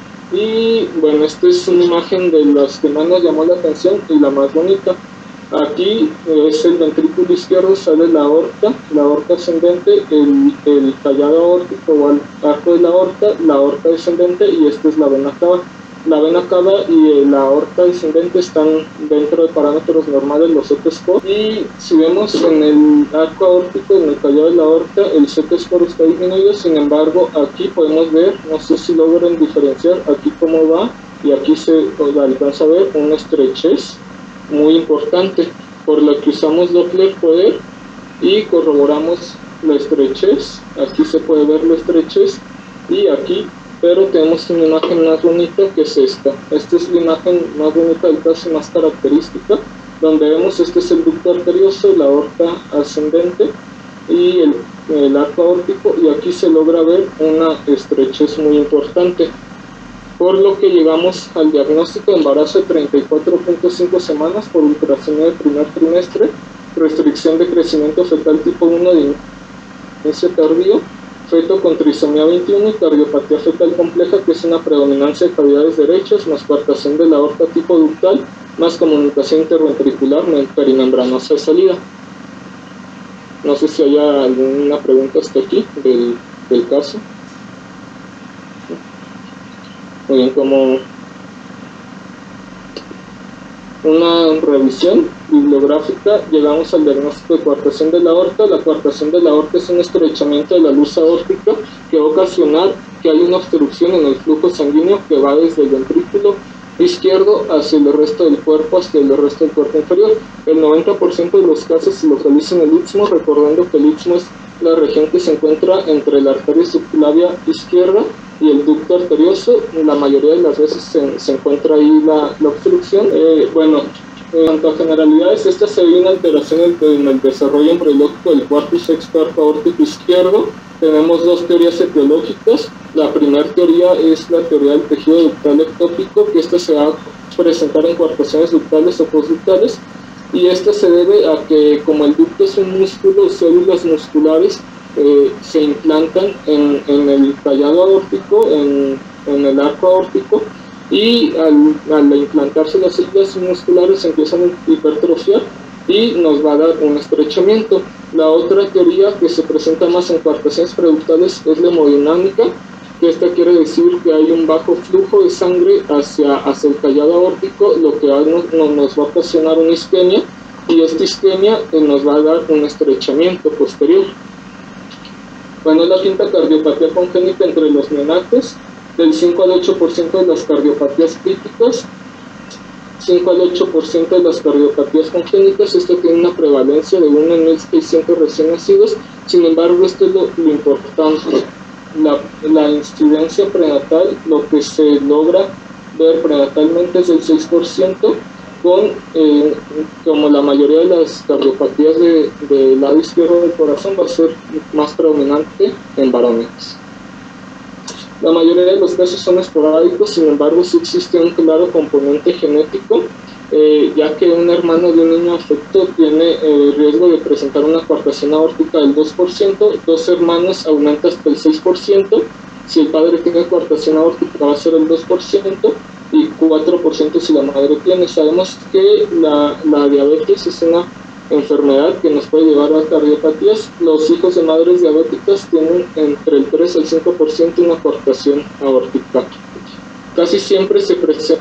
Y bueno, esta es una imagen de las que más nos llamó la atención y la más bonita. Aquí es el ventrículo izquierdo, sale la aorta ascendente, el tallado aórtico o el arco de la aorta descendente, y esta es la vena cava. La vena cava y la aorta descendente están dentro de parámetros normales, los set-score, y si vemos en el arco aórtico, en el tallado de la aorta, el set-score está disminuido. Sin embargo, aquí podemos ver, no sé si logran diferenciar aquí cómo va, y aquí se alcanza a ver una estrechez muy importante, por la que usamos Doppler poder y corroboramos la estrechez. Aquí se puede ver la estrechez, y aquí, pero tenemos una imagen más bonita que es esta. Esta es la imagen más bonita del caso, más característica, donde vemos este es el ducto arterioso, la aorta ascendente y el arco aórtico, y aquí se logra ver una estrechez muy importante, por lo que llegamos al diagnóstico de embarazo de 34.5 semanas por ultrasonido de primer trimestre, restricción de crecimiento fetal tipo 1 de inicio tardío, feto con trisomía 21 y cardiopatía fetal compleja, que es una predominancia de cavidades derechas, más coartación de la aorta tipo ductal, más comunicación interventricular perimembranosa de salida. No sé si haya alguna pregunta hasta aquí del caso. Muy bien, como una revisión bibliográfica, llegamos al diagnóstico de coartación de la aorta. La coartación de la aorta es un estrechamiento de la luz aórtica que va a ocasionar que hay una obstrucción en el flujo sanguíneo que va desde el ventrículo izquierdo hacia el resto del cuerpo, hasta el resto del cuerpo inferior. El 90% de los casos se localiza en el istmo, recordando que el istmo es la región que se encuentra entre la arteria subclavia izquierda y el ducto arterioso. La mayoría de las veces se encuentra ahí la obstrucción. Bueno, en cuanto a generalidades, esta se ve una alteración en el desarrollo embriológico del cuarto y sexto arco aórtico izquierdo. Tenemos dos teorías etiológicas. La primera teoría es la teoría del tejido ductal ectópico, que esta se va a presentar en coartaciones ductales o postductales, y esta se debe a que, como el ducto es un músculo, células musculares se implantan en el tallado aórtico, en el arco aórtico, y al implantarse las células musculares se empiezan a hipertrofiar y nos va a dar un estrechamiento. La otra teoría, que se presenta más en coartaciones preductales, es la hemodinámica, que esta quiere decir que hay un bajo flujo de sangre hacia el tallado aórtico, lo que nos va a ocasionar una isquemia, y esta isquemia nos va a dar un estrechamiento posterior. Bueno, la quinta cardiopatía congénita entre los neonatos, del 5 al 8% de las cardiopatías críticas, 5 al 8% de las cardiopatías congénitas. Esto tiene una prevalencia de 1 en 1.600 recién nacidos. Sin embargo, esto es lo importante. La incidencia prenatal, lo que se logra ver prenatalmente es del 6%, como la mayoría de las cardiopatías del lado izquierdo del corazón va a ser más predominante en varones. La mayoría de los casos son esporádicos, sin embargo sí existe un claro componente genético, ya que un hermano de un niño afecto tiene riesgo de presentar una coartación aórtica del 2%, dos hermanos aumenta hasta el 6%, si el padre tiene coartación aórtica va a ser el 2%, y 4% si la madre tiene. Sabemos que la diabetes es una enfermedad que nos puede llevar a cardiopatías. Los hijos de madres diabéticas tienen entre el 3 al 5% una coartación aórtica. Casi siempre se presenta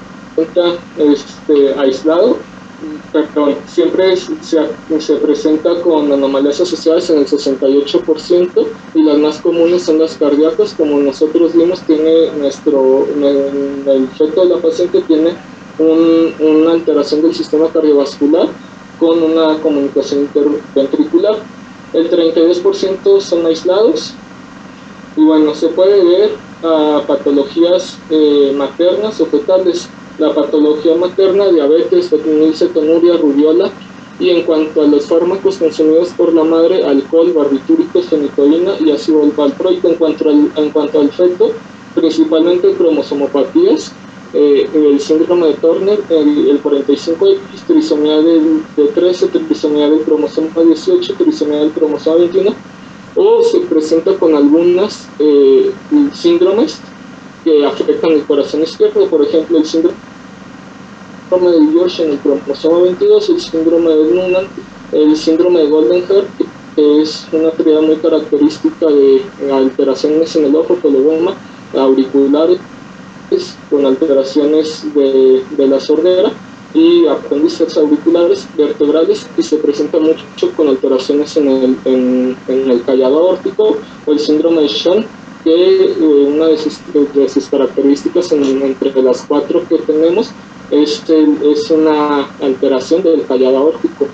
aislado, perdón, siempre se presenta con anomalías asociadas en el 68%, y las más comunes son las cardíacas. Como nosotros vimos, tiene el feto de la paciente tiene una alteración del sistema cardiovascular con una comunicación interventricular. El 32% son aislados, y bueno, se puede ver patologías maternas o fetales. La patología materna, diabetes, fetonilcetonuria, rubiola, y en cuanto a los fármacos consumidos por la madre, alcohol, barbitúricos, fenitoína y ácido valproico. En cuanto al feto, principalmente cromosomopatías, el síndrome de Turner, el 45X, trisomía del 13, trisomía del cromosoma 18, trisomía del cromosoma 21, o se presenta con algunas síndromes que afectan el corazón izquierdo, por ejemplo el síndrome de George en el cromosoma 22, el síndrome de Noonan, el síndrome de Goldenhar, que es una tríada muy característica de alteraciones en el ojo, coloboma, auriculares, con alteraciones de la sordera y apéndices auriculares, vertebrales, y se presenta mucho con alteraciones en el callado aórtico, o el síndrome de Shan, que una de sus características entre las 4 que tenemos es una alteración del callado aórtico.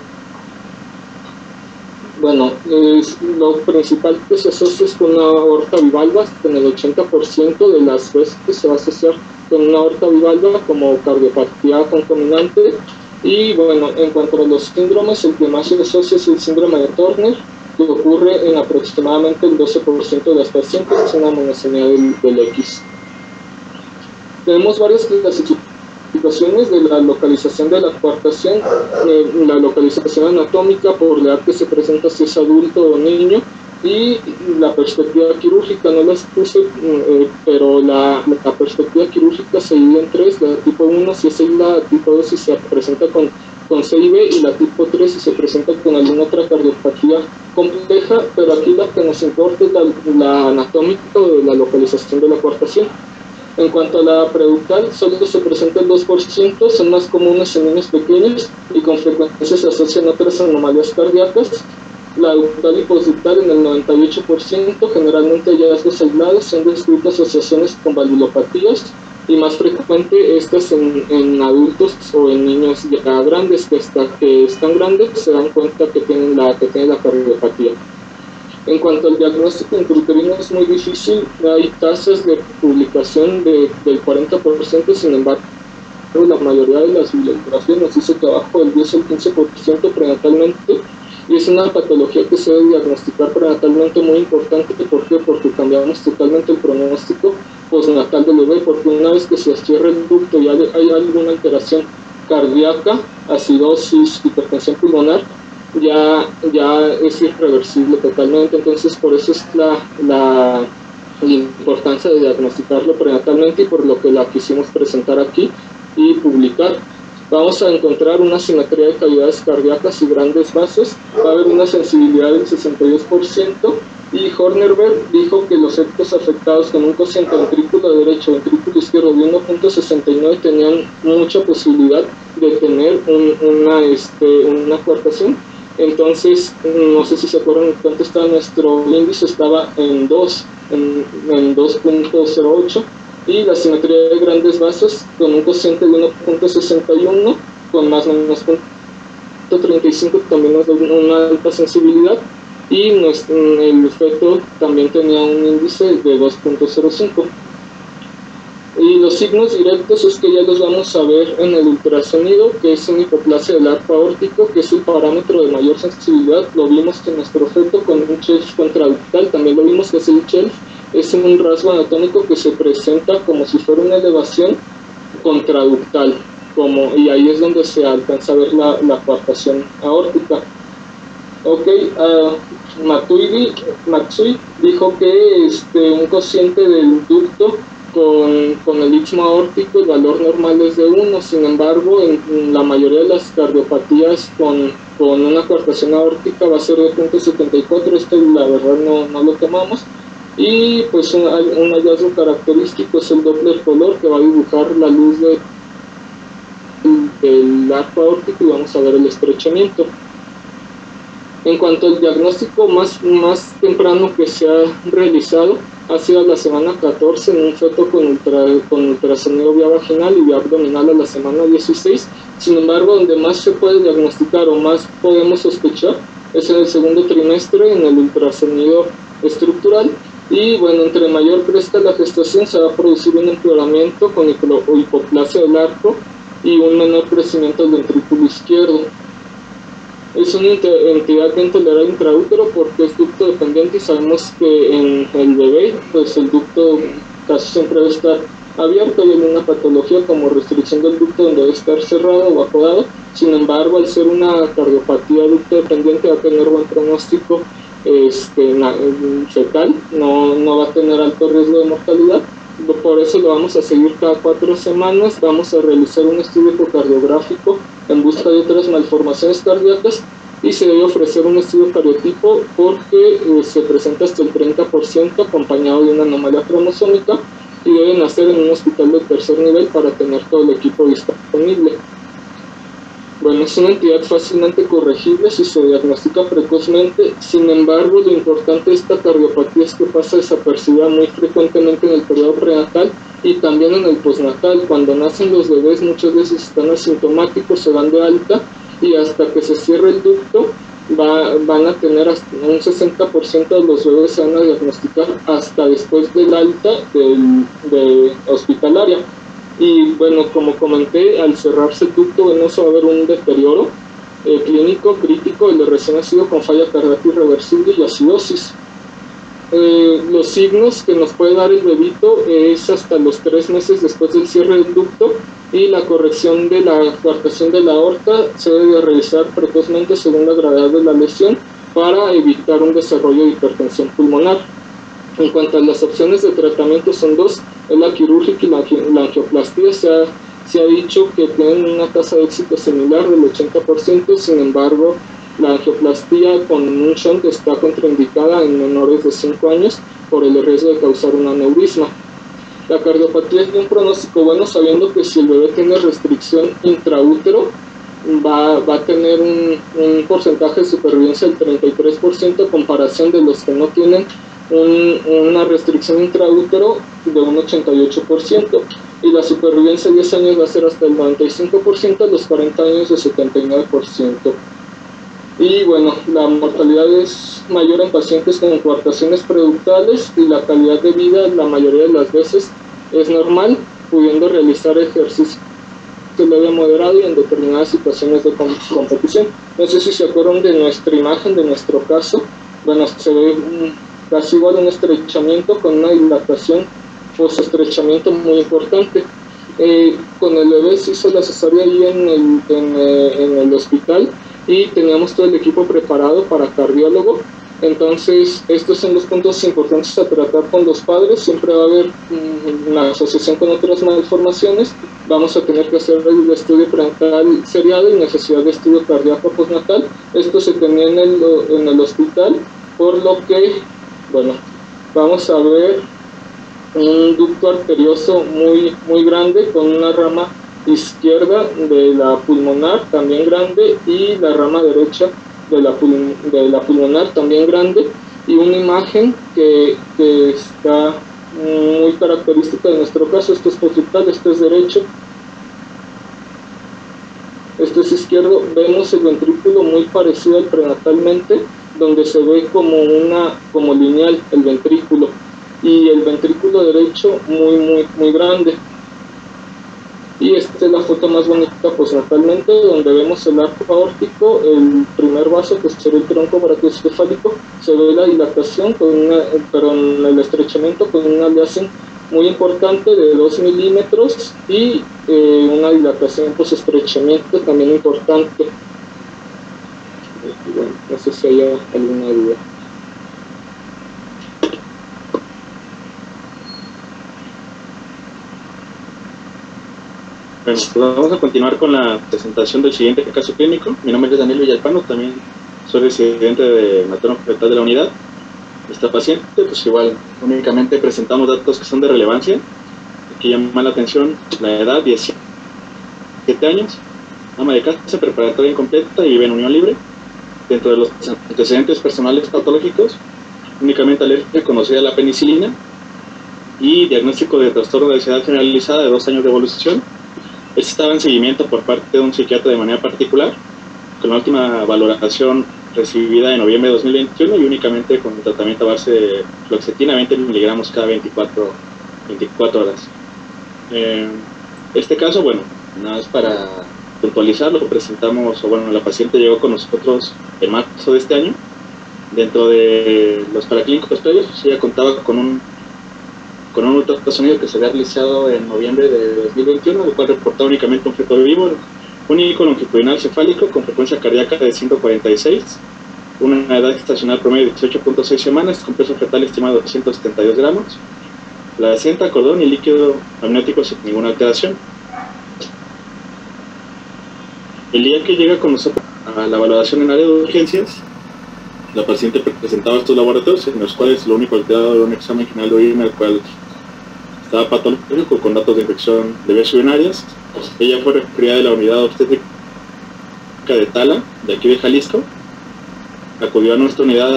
Bueno, lo principal que se asocia es con una aorta bivalva, en el 80% de las veces se va a asociar con una aorta bivalva como cardiopatía concomitante. Y bueno, en cuanto a los síndromes, el que más se asocia es el síndrome de Turner, que ocurre en aproximadamente el 12% de las pacientes, es una monosemia del X. Tenemos varias clasificaciones de la localización de la coartación, la localización anatómica por la edad que se presenta, si es adulto o niño, y la perspectiva quirúrgica. No las puse, pero la perspectiva quirúrgica se divide en 3, la tipo 1 si es aislada, la tipo 2 si se presenta con CIB, y la tipo 3 si se presenta con alguna otra cardiopatía compleja, pero aquí la que nos importa es la anatómica de la localización de la coartación. En cuanto a la preductal, solo se presenta el 2%, son más comunes en niños pequeños y con frecuencia se asocian a otras anomalías cardíacas. La ductal y postductal en el 98%, generalmente hallazgos aislados, se han descrito asociaciones con valvulopatías, y más frecuente estas en adultos o en niños ya grandes, que hasta que están grandes se dan cuenta que tienen la cardiopatía. En cuanto al diagnóstico intrauterino, es muy difícil, hay tasas de publicación del 40%, sin embargo la mayoría de las bibliografías nos dice que abajo del 10 al 15% prenatalmente, y es una patología que se debe diagnosticar prenatalmente, muy importante. ¿Por qué? Porque cambiamos totalmente el pronóstico postnatal del bebé, porque una vez que se cierra el ducto y hay alguna alteración cardíaca, acidosis, hipertensión pulmonar, ya es irreversible totalmente. Entonces por eso es la importancia de diagnosticarlo prenatalmente, y por lo que la quisimos presentar aquí y publicar. Vamos a encontrar una simetría de cavidades cardíacas y grandes vasos, va a haber una sensibilidad del 62%, y Hornerberg dijo que los septos afectados con un cociente ventrículo derecho o ventrículo izquierdo de 1.69 tenían mucha posibilidad de tener una coartación. Entonces, no sé si se acuerdan cuánto estaba nuestro índice, estaba en 2.08, y la simetría de grandes vasos con un cociente de 1.61 con más o menos 0.35 también nos da una alta sensibilidad, y el feto también tenía un índice de 2.05. Y los signos directos es que ya los vamos a ver en el ultrasonido, que es una hipoplasia del arco aórtico, que es el parámetro de mayor sensibilidad. Lo vimos que nuestro feto con un shelf contraductal, también lo vimos que es el shelf, es un rasgo anatómico que se presenta como si fuera una elevación contraductal, y ahí es donde se alcanza a ver la coartación aórtica. Ok, Matsui dijo que un cociente del ducto con el istmo aórtico, el valor normal es de 1, sin embargo, en la mayoría de las cardiopatías con una coartación aórtica va a ser de 0.74, la verdad no lo tomamos, y pues un hallazgo característico es el Doppler color, que va a dibujar la luz del arco aórtico, y vamos a ver el estrechamiento. En cuanto al diagnóstico más temprano que se ha realizado, ha sido la semana 14 en un feto con ultrasonido vía vaginal y vía abdominal a la semana 16. Sin embargo, donde más se puede diagnosticar o más podemos sospechar es en el segundo trimestre, en el ultrasonido estructural. Y bueno, entre mayor crezca la gestación, se va a producir un empeoramiento con hipoplasia del arco y un menor crecimiento del ventrículo izquierdo. Es una entidad bien tolerada intraútero porque es ducto dependiente, y sabemos que en el bebé pues el ducto casi siempre debe estar abierto, y hay una patología como restricción del ducto donde debe estar cerrado o acodado. Sin embargo, al ser una cardiopatía ducto dependiente, va a tener buen pronóstico fetal, no va a tener alto riesgo de mortalidad, por eso lo vamos a seguir cada 4 semanas. Vamos a realizar un estudio ecocardiográfico en busca de otras malformaciones cardíacas y se debe ofrecer un estudio cariotipo porque se presenta hasta el 30% acompañado de una anomalía cromosómica y deben nacer en un hospital de tercer nivel para tener todo el equipo disponible. Bueno, es una entidad fácilmente corregible si se diagnostica precozmente. Sin embargo, lo importante de esta cardiopatía es que pasa desapercibida muy frecuentemente en el periodo prenatal y también en el postnatal. Cuando nacen los bebés muchas veces están asintomáticos, se van de alta y hasta que se cierre el ducto van a tener hasta un 60% de los bebés se van a diagnosticar hasta después del alta de hospitalaria. Y bueno, como comenté, al cerrarse el ducto venoso va a haber un deterioro clínico crítico del recién nacido con falla cardíaca irreversible y acidosis. Los signos que nos puede dar el bebito es hasta los 3 meses después del cierre del ducto, y la corrección de la coartación de la aorta se debe realizar precozmente según la gravedad de la lesión para evitar un desarrollo de hipertensión pulmonar. En cuanto a las opciones de tratamiento son 2, es la quirúrgica y la angioplastía. Se ha dicho que tienen una tasa de éxito similar del 80%, sin embargo la angioplastía con un shunt está contraindicada en menores de 5 años por el riesgo de causar un aneurisma. La cardiopatía es de un pronóstico bueno, sabiendo que si el bebé tiene restricción intraútero va a tener un porcentaje de supervivencia del 33% a comparación de los que no tienen una restricción intraútero de un 88%, y la supervivencia de 10 años va a ser hasta el 95%, a los 40 años de 79%. Y bueno, la mortalidad es mayor en pacientes con coartaciones preductales y la calidad de vida la mayoría de las veces es normal, pudiendo realizar ejercicio leve moderado y en determinadas situaciones de competición. No sé si se acuerdan de nuestra imagen, de nuestro caso. Bueno, se ve casi igual un estrechamiento con una dilatación post-estrechamiento muy importante. Con el bebé se hizo la cesárea ahí en el hospital y teníamos todo el equipo preparado para cardiólogo. Entonces estos son los puntos importantes a tratar con los padres. Siempre va a haber una asociación con otras malformaciones. Vamos a tener que hacer el estudio prenatal seriado y necesidad de estudio cardíaco postnatal. Esto se tenía en el hospital, por lo que, bueno, vamos a ver un ducto arterioso muy grande con una rama izquierda de la pulmonar también grande y la rama derecha de la pulmonar también grande, y una imagen que está muy característica de nuestro caso. Esto es posductal, esto es derecho, esto es izquierdo. Vemos el ventrículo muy parecido al prenatalmente, donde se ve como lineal el ventrículo, y el ventrículo derecho muy grande. Y esta es la foto más bonita postnatalmente, donde vemos el arco aórtico, el primer vaso que sería el tronco brachiocefálico, se ve la dilatación en el estrechamiento con una aleación muy importante de 2 milímetros y una dilatación post-estrechamiento también importante. Bueno, no sé si hay alguna duda. Bueno, pues vamos a continuar con la presentación del siguiente caso clínico. Mi nombre es Daniel Villalpano, también soy residente de materno-fetal de la unidad. Esta paciente, pues igual, únicamente presentamos datos que son de relevancia. Aquí llama la atención la edad, 17 años, ama de casa, preparatoria incompleta y vive en unión libre. Dentro de los antecedentes personales patológicos, únicamente alergia conocida a la penicilina y diagnóstico de trastorno de ansiedad generalizada de 2 años de evolución. Estaba en seguimiento por parte de un psiquiatra de manera particular, con la última valoración recibida en noviembre de 2021 y únicamente con tratamiento a base de fluoxetina 20 miligramos cada 24 horas. Este caso, bueno, nada más para puntualizar, lo presentamos, o bueno, la paciente llegó con nosotros en marzo de este año. Dentro de los paraclínicos previos, pues ella contaba con un ultrasonido que se había realizado en noviembre de 2021, el cual reportaba únicamente un feto vivo, único longitudinal cefálico con frecuencia cardíaca de 146, una edad gestacional promedio de 18.6 semanas, con peso fetal estimado de 272 gramos, placenta, cordón y líquido amniótico sin ninguna alteración. El día que llega con nosotros a la valoración en área de urgencias, la paciente presentaba estos laboratorios, en los cuales lo único alterado era un examen general de orina, el cual estaba patológico con datos de infección de vías urinarias. Ella fue referida de la unidad obstétrica de Tala, de aquí de Jalisco. Acudió a nuestra unidad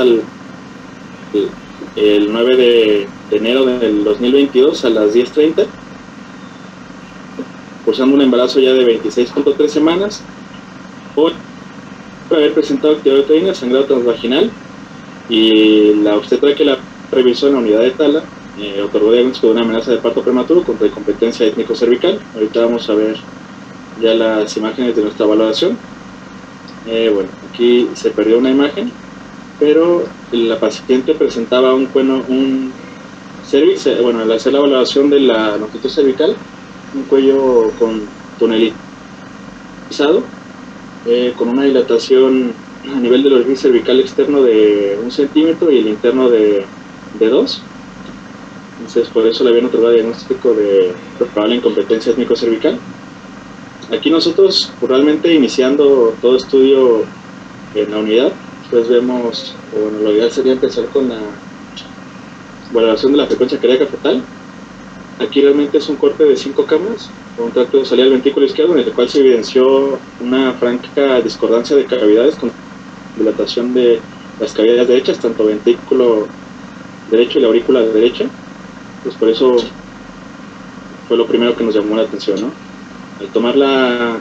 el 9 de enero del 2022 a las 10:30, cursando un embarazo ya de 26.3 semanas, por haber presentado actividad uterina, sangrado transvaginal, y la obstetra que la revisó en la unidad de Tala otorgó diagnóstico de una amenaza de parto prematuro contra incompetencia étnico-cervical. Ahorita vamos a ver ya las imágenes de nuestra valoración. Bueno, aquí se perdió una imagen, pero la paciente presentaba un cervix, bueno, al hacer la valoración de la longitud cervical, un cuello con tunelizado, con una dilatación a nivel del orificio cervical externo de 1 centímetro y el interno de 2. Entonces, por eso le habían otorgado diagnóstico de probable incompetencia étnico-cervical. Aquí nosotros, realmente iniciando todo estudio en la unidad, pues vemos, bueno, lo ideal sería empezar con la valoración de la frecuencia cardíaca fetal. Aquí realmente es un corte de 5 cámaras, con un tracto de salida al ventrículo izquierdo, en el cual se evidenció una franca discordancia de cavidades con dilatación de las cavidades derechas, tanto ventrículo derecho y la aurícula derecha. Pues por eso fue lo primero que nos llamó la atención, ¿no? Al tomar la...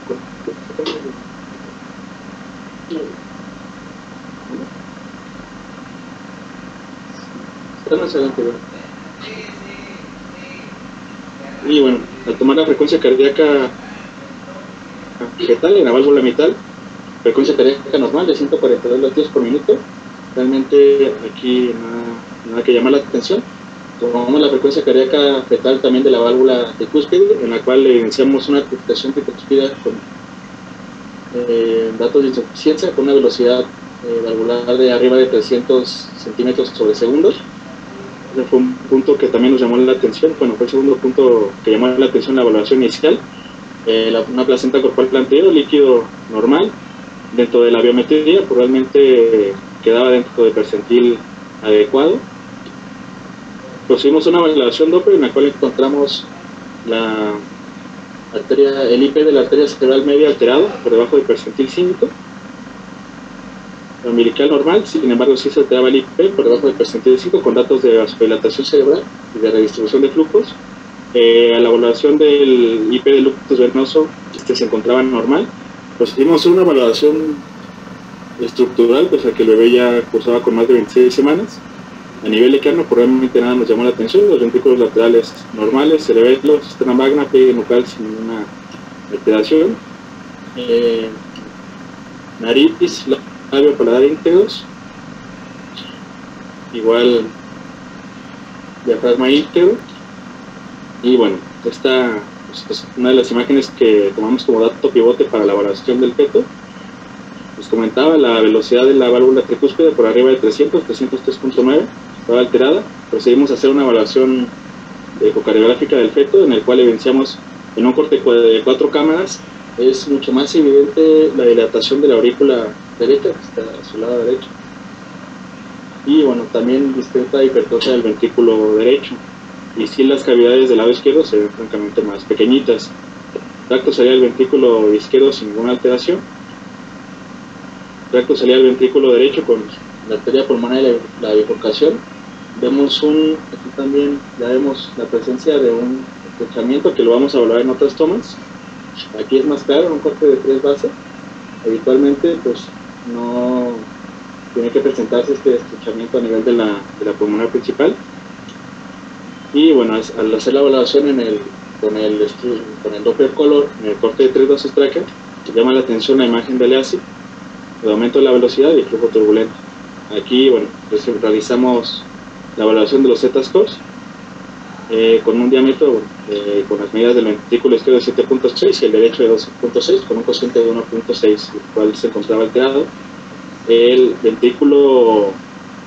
Y bueno, al tomar la frecuencia cardíaca fetal en la válvula mitral, frecuencia cardíaca normal de 142 latidos por minuto, realmente aquí nada que llamar la atención. Tomamos la frecuencia cardíaca fetal también de la válvula tricúspide, en la cual evidenciamos una crepitación tricúspide con datos de insuficiencia, con una velocidad valvular de arriba de 300 centímetros sobre segundo. Ese fue un punto que también nos llamó la atención. Bueno, fue el segundo punto que llamó la atención en la evaluación inicial. Una placenta corporal anterior, líquido normal. Dentro de la biometría, probablemente quedaba dentro del percentil adecuado. Procedimos una valoración Doppler en la cual encontramos el IP de la arteria cerebral media alterado por debajo del percentil 5. La umbilical normal, sin embargo sí se alteraba el IP por debajo del percentil 5 con datos de vasodilatación cerebral y de redistribución de flujos. A la valoración del IP del ductus venoso se encontraba normal. Procedimos una valoración estructural, pese a que el bebé ya cursaba con más de 26 semanas. A nivel externo, probablemente nada nos llamó la atención. Los ventrículos laterales normales, cerebelo, cisterna magna, pliegue nucal sin ninguna alteración. Nariz, labio paladar íntegros. Igual, diafragma íntegro. Y bueno, esta es una de las imágenes que tomamos como dato pivote para la valoración del feto. Les comentaba la velocidad de la válvula tricúspide por arriba de 303.9, estaba alterada. Procedimos a hacer una evaluación ecocardiográfica del feto, en el cual evidenciamos en un corte de 4 cámaras. Es mucho más evidente la dilatación de la aurícula derecha, que está a su lado derecho. Y bueno, también discreta hipertrofia del ventrículo derecho. Y sí, las cavidades del lado izquierdo se ven francamente más pequeñitas. Tracto salía del ventrículo izquierdo sin ninguna alteración. Tracto salía del ventrículo derecho con la arteria pulmonar y la bifurcación. Vemos aquí también ya vemos la presencia de un estrechamiento que lo vamos a evaluar en otras tomas. Aquí es más claro, un corte de 3 bases. Habitualmente pues no tiene que presentarse este estrechamiento a nivel de la pulmonar principal. Y bueno, al hacer la evaluación con el Doppler color en el corte de 3 bases tráquea, llama la atención la imagen de Aleasi, el aumento de la velocidad y el flujo turbulento. Aquí, bueno, pues realizamos la evaluación de los Z-scores con un diámetro con las medidas del ventrículo izquierdo de 7.6 y el derecho de 12.6, con un cociente de 1.6, el cual se encontraba alterado. El ventrículo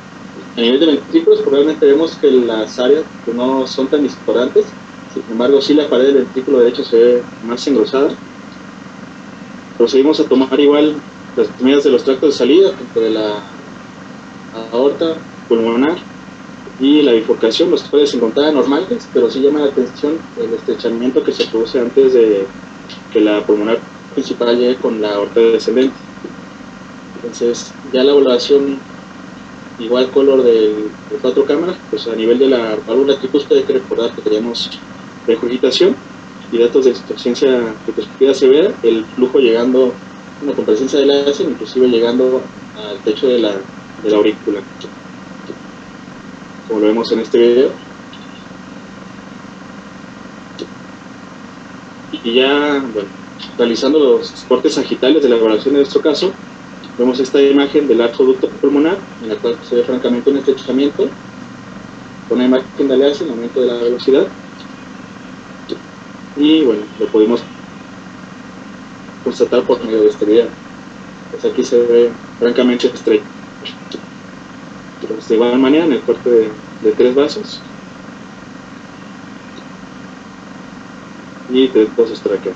A nivel de ventrículos, probablemente vemos que las áreas pues, no son tan discordantes, sin embargo, sí la pared del ventrículo derecho se ve más engrosada. Procedimos a tomar igual las medidas de los tractos de salida, tanto de la aorta pulmonar y la bifurcación, los cuales se encontraban normales, pero sí llama la atención el estrechamiento que se produce antes de que la pulmonar principal llegue con la aorta descendente. Entonces, ya la evaluación igual color de 4 cámaras, pues a nivel de la válvula tricúspide hay que recordar que teníamos regurgitación y datos de insuficiencia tricuspidea severa, el flujo llegando, bueno, con presencia del láser, inclusive llegando al techo de la aurícula, como lo vemos en este video. Y ya, bueno, realizando los cortes sagittales de la evaluación de nuestro caso, vemos esta imagen del arco ducto pulmonar, en la cual se ve francamente un estrechamiento, con una imagen de láser en aumento de la velocidad, y bueno, lo pudimos constatar por medio de este video. Pues aquí se ve francamente estrecho. Entonces, de igual manera, en el corte de 3 vasos y 3 vasos tráqueos.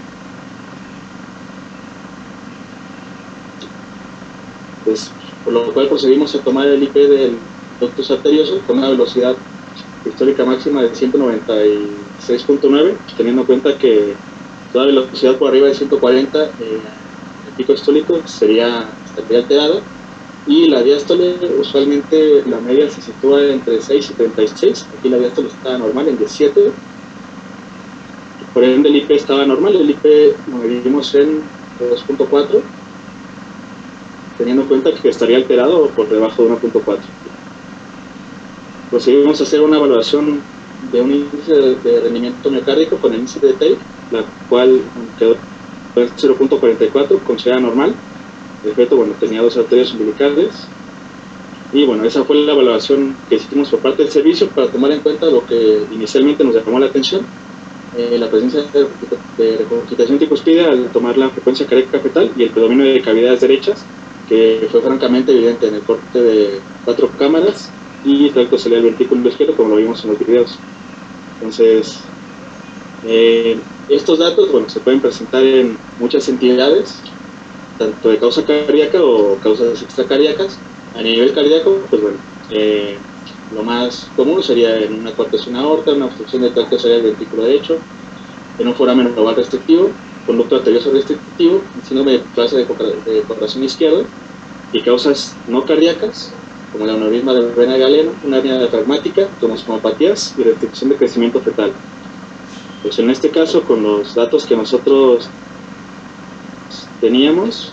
Pues, por lo cual procedimos a tomar el IP del ductus arterioso con una velocidad histórica máxima de 196.9, teniendo en cuenta que toda velocidad por arriba de 140 el pico histólico estaría alterada, y la diástole usualmente la media se sitúa entre 6 y 36, aquí la diástole estaba normal en 17, por ende el IP estaba normal, el IP lo medimos en 2.4, teniendo en cuenta que estaría alterado por debajo de 1.4. Procedimos a hacer una evaluación de un índice de rendimiento miocárdico con el índice de Tate, la cual quedó en 0.44, considerada normal. El feto, bueno, tenía 2 arterias umbilicales, y bueno, esa fue la evaluación que hicimos por parte del servicio para tomar en cuenta lo que inicialmente nos llamó la atención, la presencia de regurgitación tricuspidea al tomar la frecuencia cardíaca fetal y el predominio de cavidades derechas, que fue francamente evidente en el corte de 4 cámaras y tracto celular del ventrículo izquierdo, como lo vimos en los videos. Entonces, estos datos, bueno, se pueden presentar en muchas entidades, tanto de causa cardíaca o causas extracardíacas. A nivel cardíaco, pues bueno, lo más común sería en una coartación aorta, una obstrucción del tracto celular del ventrículo derecho, en un foramen global restrictivo, conducto arterioso restrictivo, síndrome de plaza de coartación izquierda, y causas no cardíacas, como el aneurisma de vena galena, una hernia diafragmática, tomosomopatías y restricción de crecimiento fetal. Pues en este caso, con los datos que nosotros teníamos,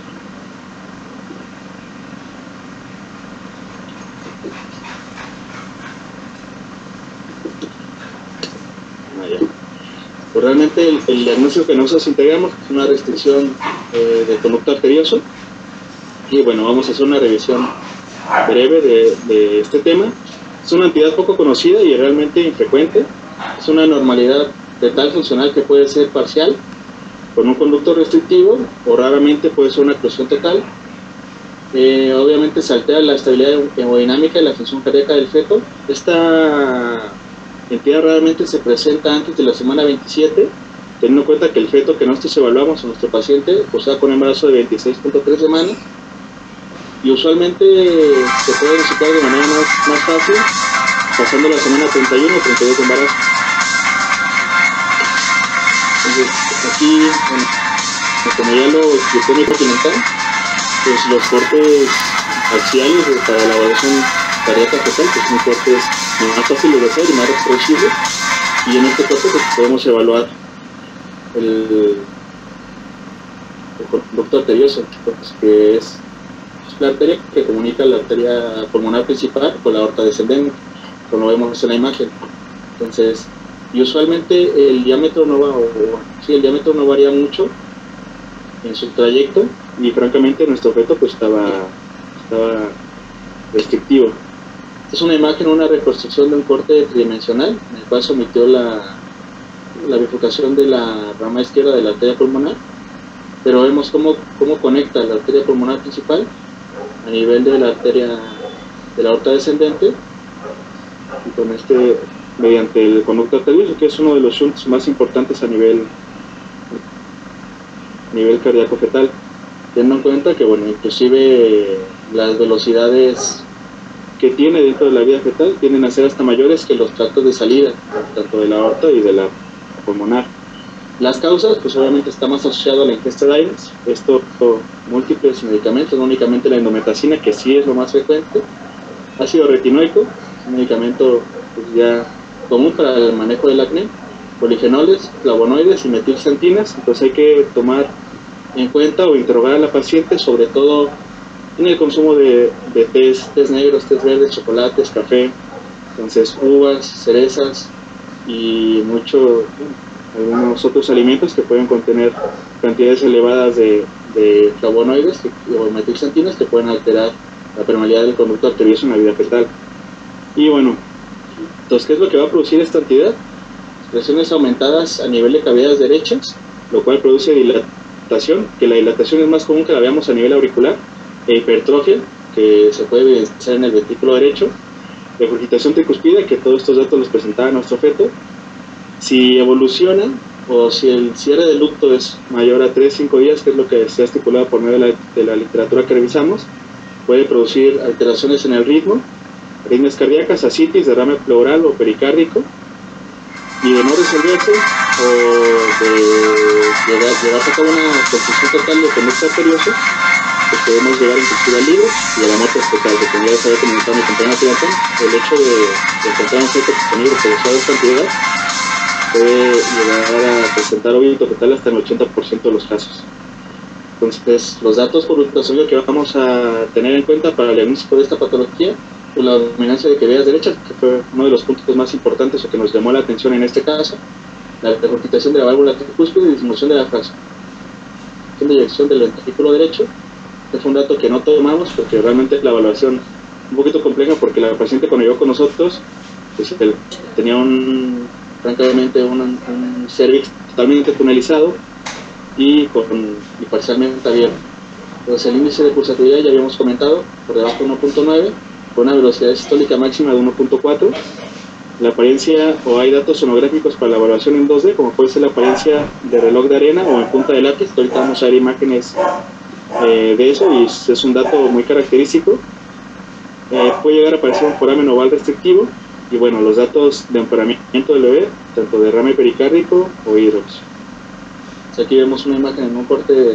pues realmente el diagnóstico que nosotros integramos es una restricción del conducto arterioso, y bueno, vamos a hacer una revisión breve de este tema. Es una entidad poco conocida y realmente infrecuente. Es una normalidad fetal funcional que puede ser parcial con un conducto restrictivo, o raramente puede ser una oclusión total. Obviamente se altera la estabilidad hemodinámica y la función cardíaca del feto. Esta entidad raramente se presenta antes de la semana 27, teniendo en cuenta que el feto que nosotros evaluamos a nuestro paciente posee con un embarazo de 26.3 semanas, y usualmente se puede diagnosticar de manera más fácil pasando la semana 31 o 32 de embarazo. Entonces, aquí, bueno, como ya lo explicó mi continental, pues los cortes axiales para la evaluación cardíaca fetal pues son cortes más fáciles de hacer y más reproducibles, y en este corte pues podemos evaluar el conducto arterioso, pues, que es la arteria que comunica la arteria pulmonar principal con la aorta descendente, como vemos en la imagen. Entonces, y usualmente el diámetro el diámetro no varía mucho en su trayecto, y francamente nuestro feto pues estaba restrictivo. Esta es una imagen, una reconstrucción de un corte tridimensional en el cual se omitió la bifurcación de la rama izquierda de la arteria pulmonar, pero vemos cómo conecta la arteria pulmonar principal a nivel de la arteria de la aorta descendente mediante el conducto arterioso, que es uno de los shunts más importantes a nivel cardíaco fetal, teniendo en cuenta que, bueno, inclusive las velocidades que tiene dentro de la vía fetal tienden a ser hasta mayores que los tractos de salida, tanto de la aorta y de la pulmonar. Las causas, pues obviamente está más asociado a la ingesta de AINES, esto múltiples medicamentos, no únicamente la endometacina, que sí es lo más frecuente, ácido retinoico, un medicamento pues, ya común para el manejo del acné, polifenoles, flavonoides y metilxantinas. Entonces hay que tomar en cuenta o interrogar a la paciente, sobre todo en el consumo de tés negros, tés verdes, chocolates, café, entonces uvas, cerezas y algunos otros alimentos que pueden contener cantidades elevadas de flavonoides o metilxantinas que pueden alterar la permeabilidad del conducto arterioso en la vía fetal. Y bueno, entonces, ¿qué es lo que va a producir esta entidad? Presiones aumentadas a nivel de cavidades derechas, lo cual produce dilatación, que la dilatación es más común que la veamos a nivel auricular, e hipertrofia, que se puede evidenciar en el ventrículo derecho, regurgitación tricuspide, que todos estos datos los presentaba nuestro feto. Si evoluciona o si el cierre del ducto es mayor a 3-5 días, que es lo que se ha estipulado por medio de la literatura que revisamos, puede producir alteraciones en el ritmo, arritmias cardíacas, ascitis, derrame pleural o pericárdico, y de no resolverse o de llevarse a cabo una confusión total de conducto arterioso, pues podemos llegar inclusive al hilo y a la muerte fetal, que como ya les había comentado mi compañera Tirantón, el hecho de encontrar un feto disponible por esta cantidad puede llegar a presentar óbito fetal hasta el 80% de los casos. Entonces, los datos por ultrasonido que vamos a tener en cuenta para el diagnóstico de esta patología, pues la dominancia de cavidades derechas, que fue uno de los puntos más importantes o que nos llamó la atención en este caso, la regurgitación de la válvula tricúspide y disminución de la fracción de eyección del ventrículo derecho. Este fue un dato que no tomamos porque realmente la evaluación un poquito compleja, porque la paciente cuando llegó con nosotros pues tenía francamente un cervix totalmente tunelizado y parcialmente abierto. Entonces el índice de pulsatividad ya habíamos comentado, por debajo de 1.9, con una velocidad sistólica máxima de 1.4. La apariencia, o hay datos sonográficos para la evaluación en 2D, como puede ser la apariencia de reloj de arena o en punta de lápiz. Ahorita vamos a ver imágenes de eso y es un dato muy característico. Puede llegar a aparecer un foramen oval restrictivo y bueno, los datos de empeoramiento del bebé, tanto derrame pericárdico o hidrox. Aquí vemos una imagen en un corte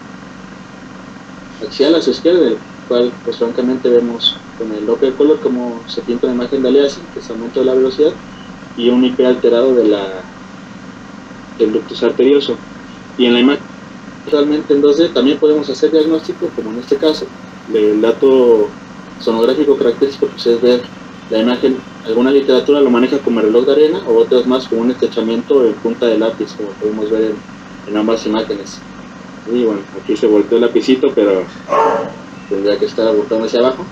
axial a su izquierda, del cual pues francamente vemos con el Doppler color como se pinta una imagen de aleación, que es aumento de la velocidad, y un IP alterado del ductus arterioso. Y en la imagen realmente en 2D también podemos hacer diagnóstico, como en este caso. El dato sonográfico característico pues es ver la imagen. Alguna literatura lo maneja como reloj de arena, o otras más como un estrechamiento en punta de lápiz, como podemos ver en ambas imágenes. Y bueno, aquí se volteó el lapicito, pero tendría que estar apuntando hacia abajo.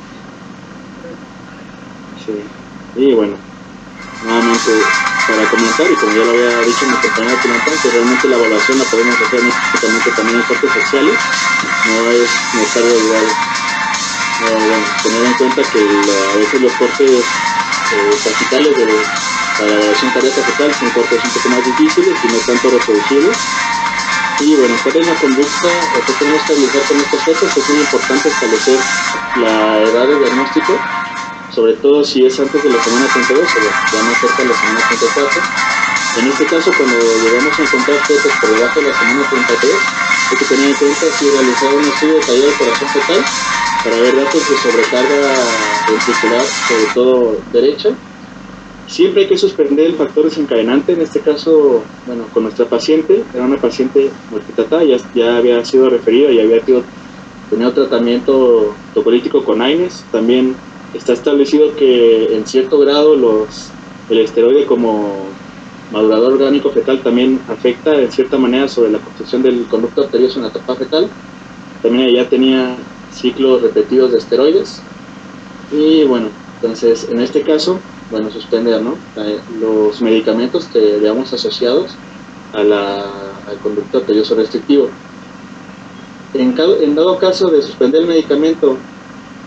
Sí. Y bueno, nuevamente para comentar, y como ya lo había dicho mi compañero Pilantan, que realmente la evaluación la podemos hacer únicamente también en cortes axiales, no es necesario igual. Bueno, tener en cuenta que a veces los cortes verticales para la evaluación cardíaca fetal son cortes un poco más difíciles y no tanto reproducibles. Y bueno, ¿cuál es la conducta que tenemos que realizar con estos fetos? Es muy importante establecer la edad de diagnóstico, sobre todo si es antes de la semana 32 o ya más cerca de la semana 34. En este caso, cuando llegamos a encontrar fetos por debajo de la semana 33, hay que tener en cuenta si realizar un estudio detallado del corazón fetal para ver datos de sobrecarga ventricular, sobre todo derecha. Siempre hay que suspender el factor desencadenante. En este caso, bueno, con nuestra paciente, era una paciente multitata, ya había sido referida y había tenido tratamiento tocolítico con AINES. También está establecido que en cierto grado el esteroide como madurador orgánico fetal también afecta en cierta manera sobre la construcción del conducto arterioso en la etapa fetal. También ella tenía ciclos repetidos de esteroides. Y bueno, entonces en este caso, bueno, suspender, ¿no?, los medicamentos que veamos asociados al conducto arterioso restrictivo. En dado caso de suspender el medicamento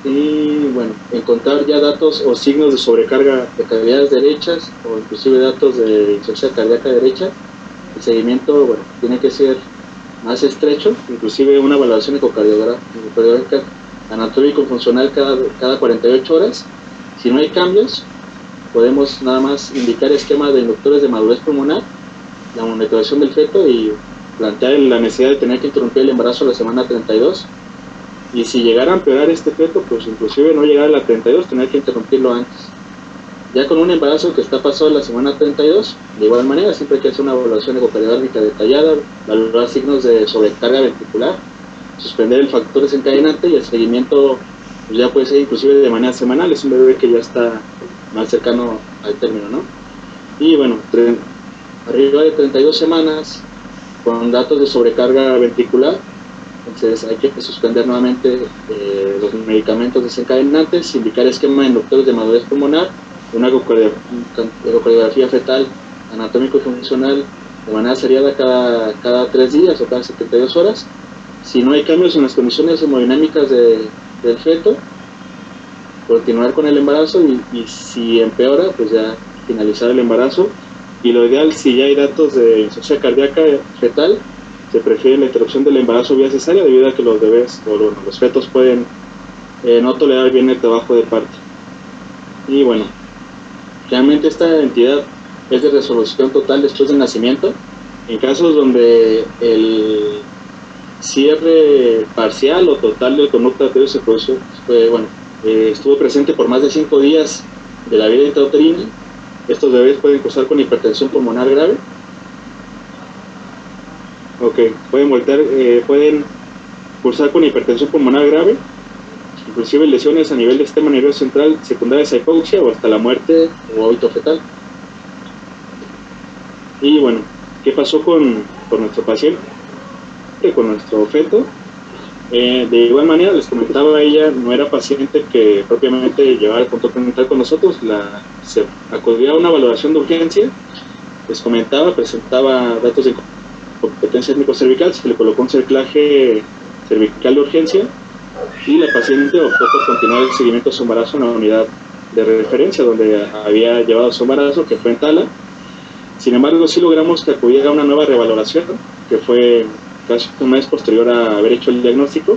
Y bueno, encontrar ya datos o signos de sobrecarga de cavidades derechas o inclusive datos de insuficiencia cardíaca derecha. El seguimiento, bueno, tiene que ser más estrecho, inclusive una evaluación ecocardiográfica anatómico-funcional cada 48 horas. Si no hay cambios, podemos nada más indicar esquema de inductores de madurez pulmonar, la monitoración del feto y plantear la necesidad de tener que interrumpir el embarazo a la semana 32. Y si llegara a empeorar este feto, pues inclusive no llegar a la 32, tener que interrumpirlo antes. Ya con un embarazo que está pasado en la semana 32, de igual manera, siempre hay que hacer una evaluación ecocardiográfica detallada, valorar signos de sobrecarga ventricular, suspender el factor desencadenante y el seguimiento pues ya puede ser inclusive de manera semanal, es un bebé que ya está más cercano al término, ¿no? Y bueno, arriba de 32 semanas, con datos de sobrecarga ventricular, entonces hay que suspender nuevamente los medicamentos desencadenantes, indicar esquema de inductores de madurez pulmonar, una ecocardiografía fetal anatómico y funcional de manera seriada cada 3 días o cada 72 horas. Si no hay cambios en las condiciones hemodinámicas del feto, continuar con el embarazo y si empeora, pues ya finalizar el embarazo. Y lo ideal, si ya hay datos de insuficiencia cardíaca fetal, se prefiere la interrupción del embarazo vía cesárea debido a que los bebés o los fetos pueden no tolerar bien el trabajo de parto. Y bueno, realmente esta entidad es de resolución total después del nacimiento. En casos donde el cierre parcial o total del conducto arterioso se produjo, estuvo presente por más de 5 días de la vida intrauterina, estos bebés pueden cursar con hipertensión pulmonar grave. Pueden cursar con hipertensión pulmonar grave, inclusive lesiones a nivel del sistema nervioso central secundarias a hipoxia o hasta la muerte o óbito fetal. Y bueno, ¿qué pasó con nuestro paciente, con nuestro feto? De igual manera, les comentaba, ella no era paciente que propiamente llevara el control prenatal con nosotros, se acudía a una valoración de urgencia, les comentaba, presentaba datos de competencia étnico-cervical, se le colocó un cerclaje cervical de urgencia y la paciente optó por continuar el seguimiento de su embarazo en la unidad de referencia donde había llevado su embarazo, que fue en Tala. Sin embargo, sí logramos que acudiera a una nueva revaloración, que fue casi un mes posterior a haber hecho el diagnóstico,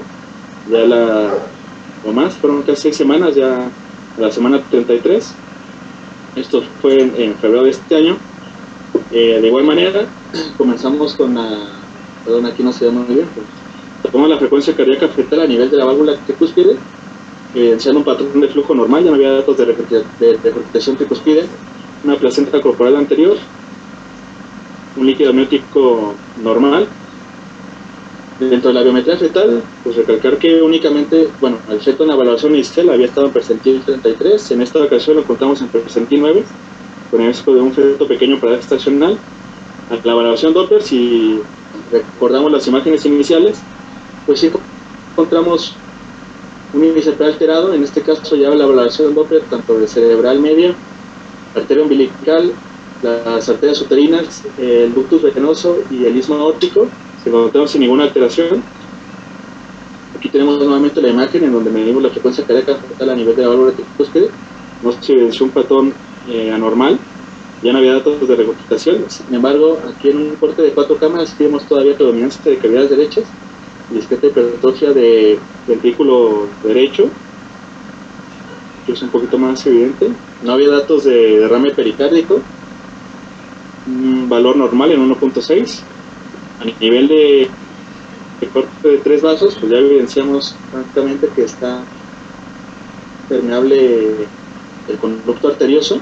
fueron casi 6 semanas, ya a la semana 33, esto fue en febrero de este año. De igual manera, comenzamos con aquí no se llama muy bien, tomamos la frecuencia cardíaca fetal a nivel de la válvula tricúspide, evidenciando un patrón de flujo normal, ya no había datos de regurgitación tricúspide, una placenta corporal anterior, un líquido amniótico normal. Dentro de la biometría fetal, pues recalcar que únicamente, el feto en la evaluación inicial había estado en percentil 33, en esta ocasión lo encontramos en percentil 9, con el riesgo de un feto pequeño para estacional. A la evaluación Doppler, si recordamos las imágenes iniciales, pues sí encontramos un índice P alterado, en este caso ya la evaluación Doppler tanto de cerebral media, arteria umbilical, las arterias uterinas, el ductus venoso y el istmo aórtico, se encontramos sin ninguna alteración. Aquí tenemos nuevamente la imagen en donde medimos la frecuencia cardíaca fetal a nivel de la válvula tricúspide, no se evidenció un patrón anormal, ya no había datos de regurgitación. Sin embargo, aquí en un corte de 4 cámaras vemos todavía predominancia de cavidades derechas, discreta hipertrofia de ventrículo derecho, que es un poquito más evidente. No había datos de derrame pericárdico, un valor normal en 1.6. A nivel de corte de 3 vasos, pues ya evidenciamos prácticamente que está permeable el conducto arterioso.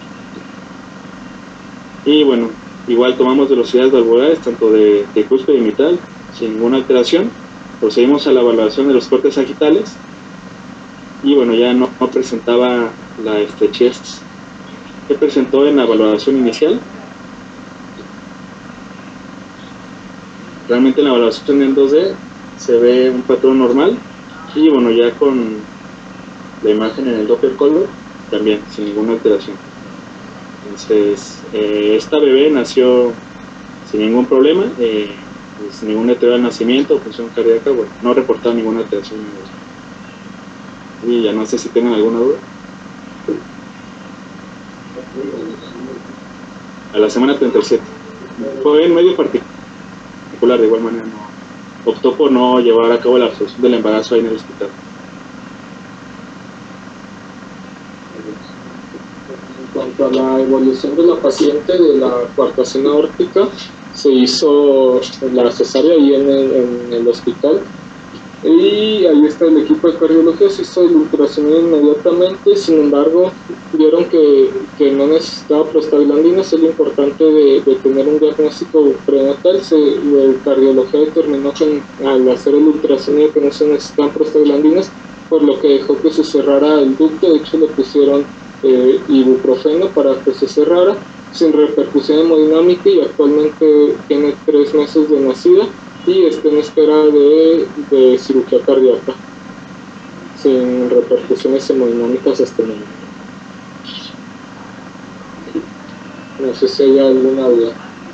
Y bueno, igual tomamos velocidades valvulares tanto de tricúspide y mitral sin ninguna alteración. Procedimos a la evaluación de los cortes sagittales y bueno, ya no presentaba la estrechez que presentó en la evaluación inicial. Realmente en la evaluación en 2D se ve un patrón normal y bueno, ya con la imagen en el Doppler color también sin ninguna alteración. Entonces esta bebé nació sin ningún problema, sin ningún deterioro al nacimiento o función cardíaca, no reportaba ninguna alteración. Y ya no sé si tienen alguna duda. A la semana 37. Fue en medio particular, de igual manera no optó por no llevar a cabo la absorción del embarazo ahí en el hospital. En cuanto a la evolución de la paciente de la coartación aórtica, se hizo la cesárea ahí en el hospital, y ahí está el equipo de cardiología, se hizo el ultrasonido inmediatamente. Sin embargo, vieron que no necesitaba prostaglandinas. Es lo importante de tener un diagnóstico prenatal. El cardiología determinó que al hacer el ultrasonido que no se necesitaban prostaglandinas, por lo que dejó que se cerrara el ducto. De hecho, le pusieron ibuprofeno para que se cerrara, sin repercusión hemodinámica, y actualmente tiene 3 meses de nacida y está en espera de cirugía cardíaca, sin repercusiones hemodinámicas hasta el momento. No sé si hay alguna duda.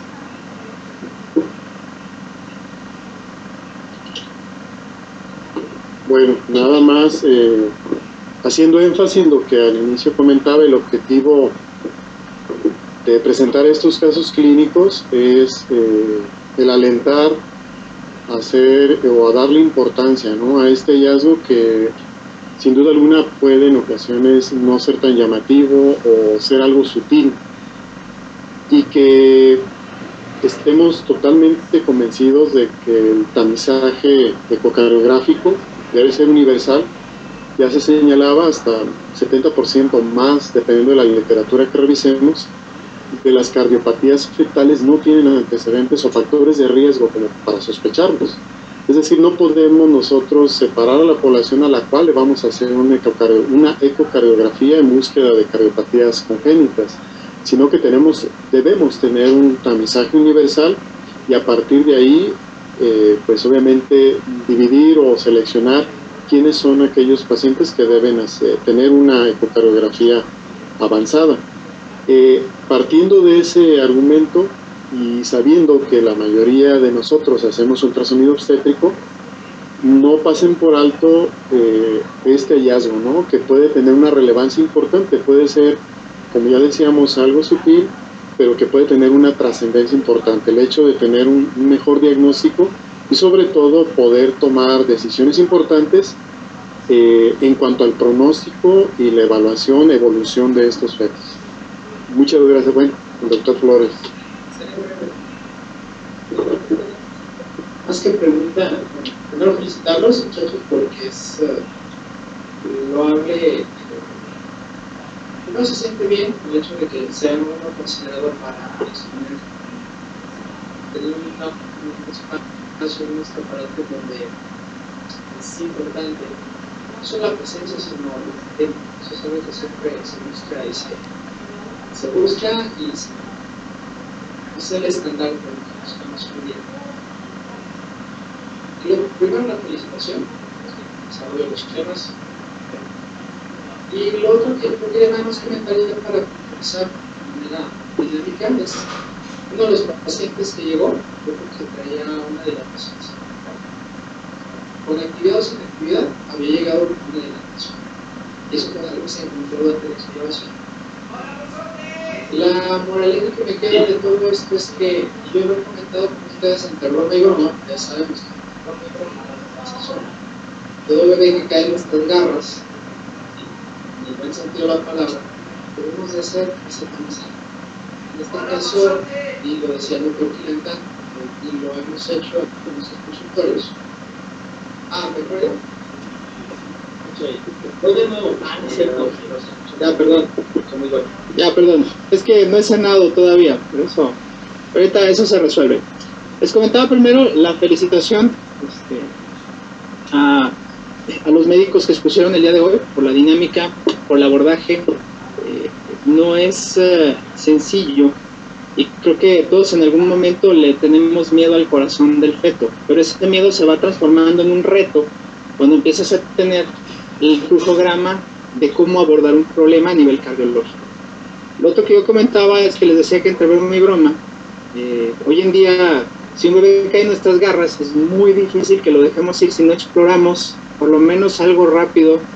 Bueno, nada más haciendo énfasis en lo que al inicio comentaba, el objetivo de presentar estos casos clínicos es el alentar a hacer o a darle importancia, ¿no?, a este hallazgo que sin duda alguna puede en ocasiones no ser tan llamativo o ser algo sutil, y que estemos totalmente convencidos de que el tamizaje ecocardiográfico debe ser universal. Ya se señalaba hasta 70% más, dependiendo de la literatura que revisemos, de las cardiopatías fetales no tienen antecedentes o factores de riesgo como para sospecharlos. Es decir, no podemos nosotros separar a la población a la cual le vamos a hacer una ecocardiografía en búsqueda de cardiopatías congénitas, sino que debemos tener un tamizaje universal, y a partir de ahí, pues obviamente dividir o seleccionar quiénes son aquellos pacientes que deben tener una ecocardiografía avanzada. Partiendo de ese argumento y sabiendo que la mayoría de nosotros hacemos ultrasonido obstétrico, no pasen por alto este hallazgo, ¿no?, que puede tener una relevancia importante. Puede ser, como ya decíamos, algo sutil, pero que puede tener una trascendencia importante. El hecho de tener un mejor diagnóstico y sobre todo poder tomar decisiones importantes en cuanto al pronóstico y la evolución de estos fetos. Muchas gracias. Bueno, el doctor Flores. Más que pregunta, primero felicitarlos, muchachos, porque es loable. No se siente bien el hecho de que sea uno considerado para exponer, tener un espacio, un escaparate donde es importante no solo la presencia, sino el tema. Eso es algo que siempre se busca y se busca, y es el estándar de lo que buscamos hoy día. Primero, la felicitación, el desarrollo de los temas. Y lo otro que podría nada más comentar ya para empezar de manera dinámica es uno de los pacientes que llegó, yo creo que traía una dilatación. Con actividad o sin actividad había llegado con una dilatación. Y eso es algo que se encontró durante la exploración. La moraleja que me queda de todo esto es que yo lo he comentado con ustedes entre broma y broma, ya sabemos que entre broma y broma la sensación. Todo bebé que cae en nuestras garras, en el buen sentido de la palabra, debemos de hacer ese tamizaje. En este caso, y lo decía el doctor Quilenta, y lo hemos hecho en nuestros consultorios. ¿Me acuerdo? Voy de nuevo. No es cierto. Ya, perdón. Ya, perdón. Es que no he sanado todavía, por eso. Ahorita eso se resuelve. Les comentaba primero la felicitación a los médicos que expusieron el día de hoy por la dinámica, por el abordaje. No es sencillo, y creo que todos en algún momento le tenemos miedo al corazón del feto, pero ese miedo se va transformando en un reto cuando empiezas a tener el flujograma de cómo abordar un problema a nivel cardiológico. Lo otro que yo comentaba es que les decía que entre broma y broma, hoy en día, si un bebé cae en nuestras garras, es muy difícil que lo dejemos ir si no exploramos por lo menos algo rápido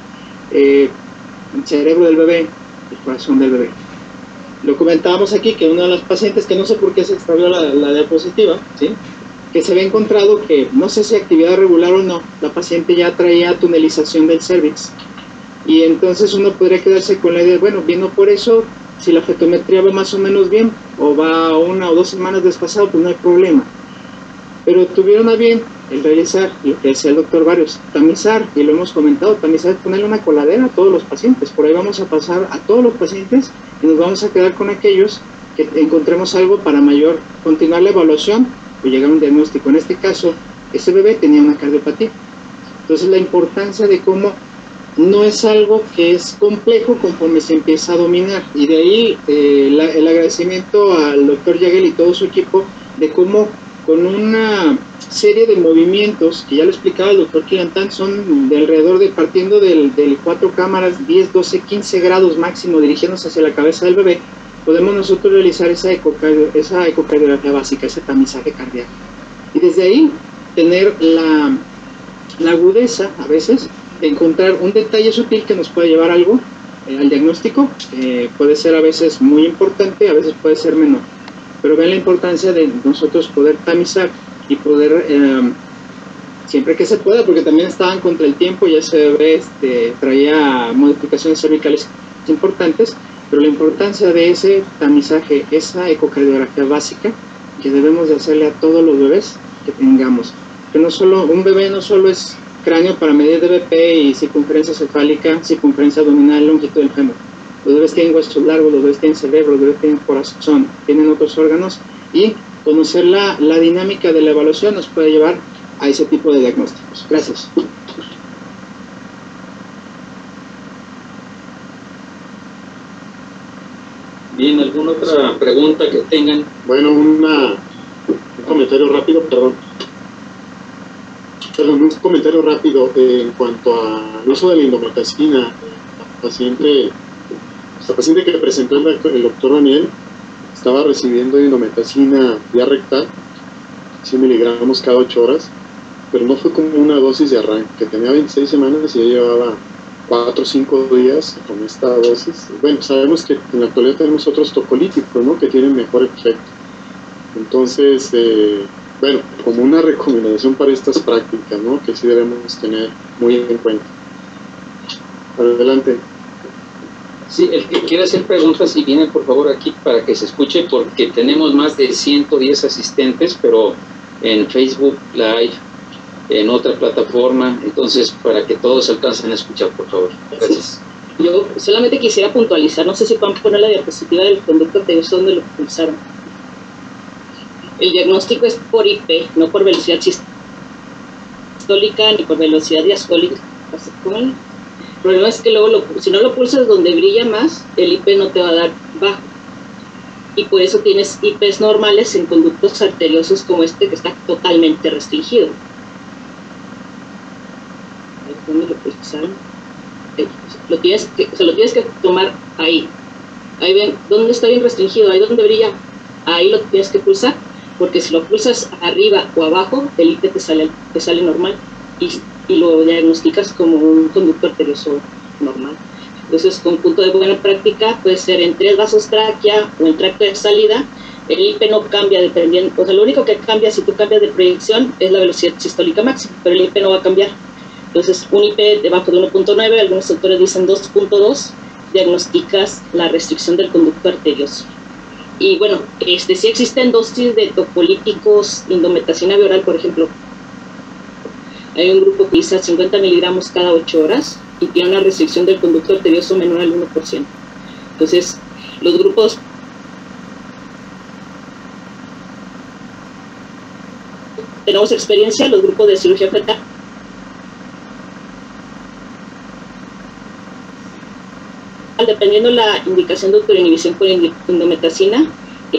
el cerebro del bebé, el corazón del bebé. Lo comentábamos aquí que uno de los pacientes, que no sé por qué se extravió la diapositiva, ¿sí?, que se había encontrado que, no sé si actividad regular o no, la paciente ya traía tunelización del cervix. Y entonces uno podría quedarse con la idea, bueno, vino por eso, si la fetometría va más o menos bien, o va 1 o 2 semanas desfasado, pues no hay problema. Pero tuvieron a bien el realizar lo que decía el doctor Barrios, tamizar, y lo hemos comentado, tamizar, ponerle una coladera a todos los pacientes. Por ahí vamos a pasar a todos los pacientes y nos vamos a quedar con aquellos que encontremos algo para mayor, continuar la evaluación o llegar a un diagnóstico. En este caso, ese bebé tenía una cardiopatía. Entonces la importancia de cómo no es algo que es complejo conforme se empieza a dominar, y de ahí el agradecimiento al doctor Yagel y todo su equipo de cómo con una serie de movimientos que ya lo explicaba el doctor Quilantán, son de alrededor de, partiendo del 4 cámaras, 10, 12, 15 grados máximo dirigiéndose hacia la cabeza del bebé, podemos nosotros realizar esa ecocardiografía básica, ese tamizaje cardíaco, y desde ahí tener la agudeza a veces de encontrar un detalle sutil que nos puede llevar algo al diagnóstico. Puede ser a veces muy importante, a veces puede ser menor, pero vean la importancia de nosotros poder tamizar y poder, siempre que se pueda, porque también estaban contra el tiempo, ya se ve, traía modificaciones cervicales importantes, pero la importancia de ese tamizaje, esa ecocardiografía básica que debemos de hacerle a todos los bebés que tengamos, que no solo, un bebé no solo es cráneo para medir DBP y circunferencia cefálica, circunferencia abdominal, longitud del fémur. Los bebés tienen huesos largos, los bebés tienen cerebro, los bebés tienen corazón, tienen otros órganos, y conocer la dinámica de la evaluación nos puede llevar a ese tipo de diagnósticos. Gracias. Bien, ¿alguna otra pregunta que tengan? Bueno, un comentario rápido, un comentario rápido en cuanto al uso de la indometacina. La paciente que presentó el doctor Daniel estaba recibiendo indometacina vía rectal, 100 miligramos cada 8 horas, pero no fue como una dosis de arranque, que tenía 26 semanas y ya llevaba 4 o 5 días con esta dosis. Bueno, sabemos que en la actualidad tenemos otros tocolíticos, ¿no?, que tienen mejor efecto. Entonces, bueno, como una recomendación para estas prácticas, ¿no?, que sí debemos tener muy en cuenta. Adelante. Sí, el que quiera hacer preguntas, si vienen por favor aquí para que se escuche, porque tenemos más de 110 asistentes, pero en Facebook Live, en otra plataforma, entonces para que todos alcancen a escuchar, por favor. Gracias. Yo solamente quisiera puntualizar, no sé si pueden poner la diapositiva del conducto arterioso donde lo pulsaron. El diagnóstico es por IP, no por velocidad sistólica ni por velocidad diastólica. El problema es que luego, si no lo pulsas donde brilla más, el IP no te va a dar bajo. Y por eso tienes IPs normales en conductos arteriosos como este, que está totalmente restringido. ¿Dónde lo pulsaron? Lo tienes que tomar ahí. Ahí ven, ¿dónde está bien restringido? Ahí donde brilla. Ahí lo tienes que pulsar, porque si lo pulsas arriba o abajo, el IP te sale normal y lo diagnosticas como un conducto arterioso normal. Entonces, con punto de buena práctica, puede ser en 3 vasos tráquea o en tracto de salida. El IP no cambia dependiendo, o sea, lo único que cambia si tú cambias de proyección es la velocidad sistólica máxima, pero el IP no va a cambiar. Entonces, un IP debajo de 1.9, algunos autores dicen 2.2, diagnosticas la restricción del conducto arterioso. Y bueno, sí existen dosis de tocolíticos, indometacina bioral, por ejemplo. Hay un grupo que utiliza 50 miligramos cada 8 horas y tiene una restricción del conducto arterioso menor al 1%. Entonces, los grupos tenemos experiencia, los grupos de cirugía fetal, dependiendo la indicación de autoinhibición por indometacina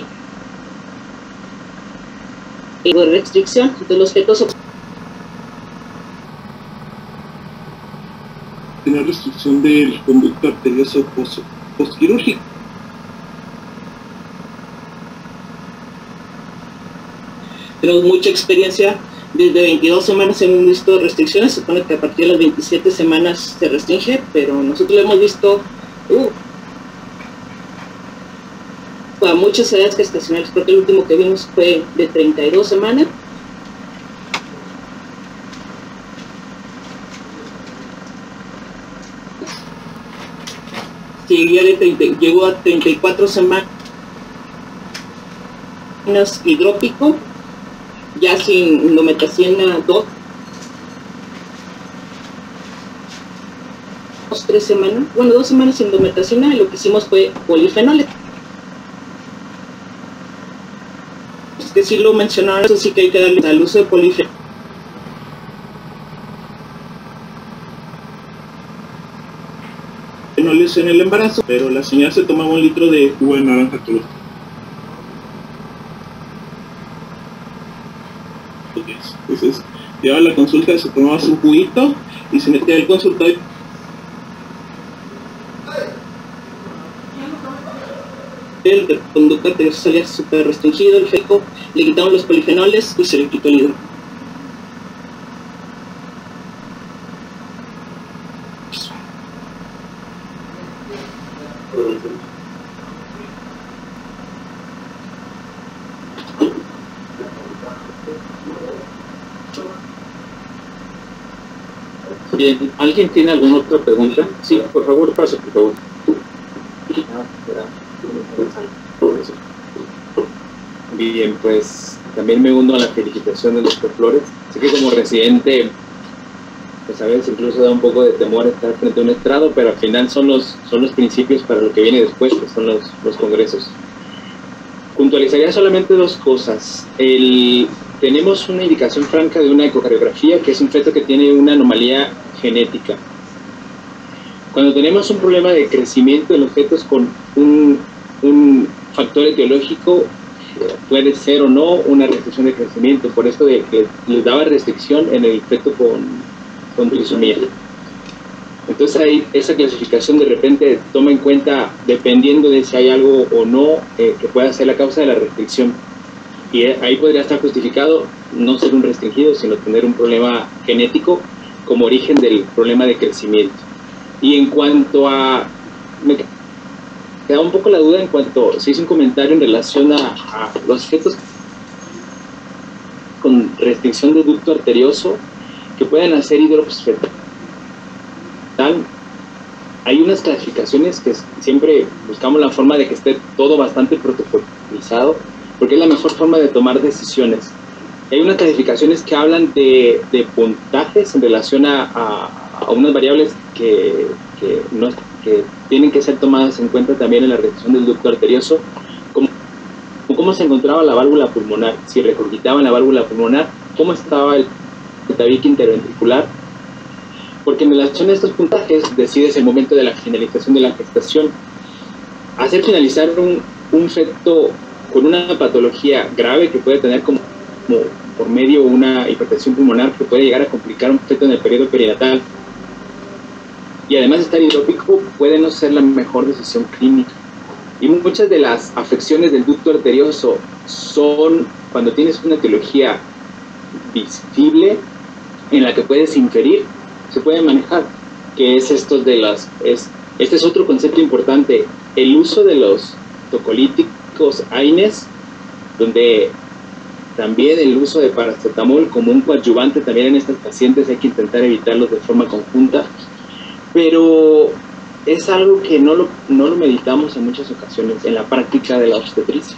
y de restricción. Entonces los fetos tener restricción del conducto arterioso postquirúrgico. Tenemos mucha experiencia desde 22 semanas hemos visto restricciones. Se supone que a partir de las 27 semanas se restringe, pero nosotros lo hemos visto a muchas edades gestacionales. Creo que el último que vimos fue de 32 semanas. Llegó a 34 semanas hidrópico, ya sin indometacina 2, 3 semanas, bueno, 2 semanas sin indometacina, y lo que hicimos fue polifenoles. Es que sí lo mencionaron, eso sí que hay que darle al uso de polifenoles. En el embarazo, pero la señora se tomaba 1 litro de jugo de naranja todos los días. Entonces, llevaba a la consulta, se tomaba su juguito y se metía al consultorio. El conducto anterior salía súper restringido, el feco, le quitaron los polifenoles y se le quitó el hidro. Bien, ¿alguien tiene alguna otra pregunta? Sí, por favor, pase, por favor. Bien, pues también me uno a la felicitación de los Flores. Sé que como residente, pues a veces incluso da un poco de temor estar frente a un estrado, pero al final son los principios para lo que viene después, que son los congresos. Puntualizaría solamente 2 cosas. Tenemos una indicación franca de una ecocardiografía, que es un feto que tiene una anomalía genética. Cuando tenemos un problema de crecimiento de los fetos con un factor etiológico, puede ser o no una restricción de crecimiento, por esto de que les daba restricción en el feto con trisomía. Entonces ahí esa clasificación de repente toma en cuenta, dependiendo de si hay algo o no que pueda ser la causa de la restricción. Y ahí podría estar justificado no ser un restringido, sino tener un problema genético como origen del problema de crecimiento. Y en cuanto a... me queda un poco la duda en cuanto se hizo un comentario en relación a los fetos con restricción de ducto arterioso que pueden hacer hidrops fetal. Hay unas clasificaciones que siempre buscamos la forma de que esté todo bastante protocolizado, porque es la mejor forma de tomar decisiones. Hay unas clasificaciones que hablan de puntajes en relación a unas variables que tienen que ser tomadas en cuenta también en la restricción del ducto arterioso, como cómo se encontraba la válvula pulmonar, si regurgitaba en la válvula pulmonar, cómo estaba el tabique interventricular, porque en relación a estos puntajes decides el momento de la finalización de la gestación. Hacer finalizar un feto con una patología grave que puede tener como por medio una hipertensión pulmonar que puede llegar a complicar un feto en el periodo perinatal, y además estar hidrópico, puede no ser la mejor decisión clínica. Y muchas de las afecciones del ducto arterioso son cuando tienes una etiología visible en la que puedes inferir, se puede manejar, que es este es otro concepto importante, el uso de los tocolíticos AINES, donde también el uso de paracetamol como un coadyuvante también en estas pacientes hay que intentar evitarlos de forma conjunta, pero es algo que no lo meditamos en muchas ocasiones en la práctica de la obstetricia.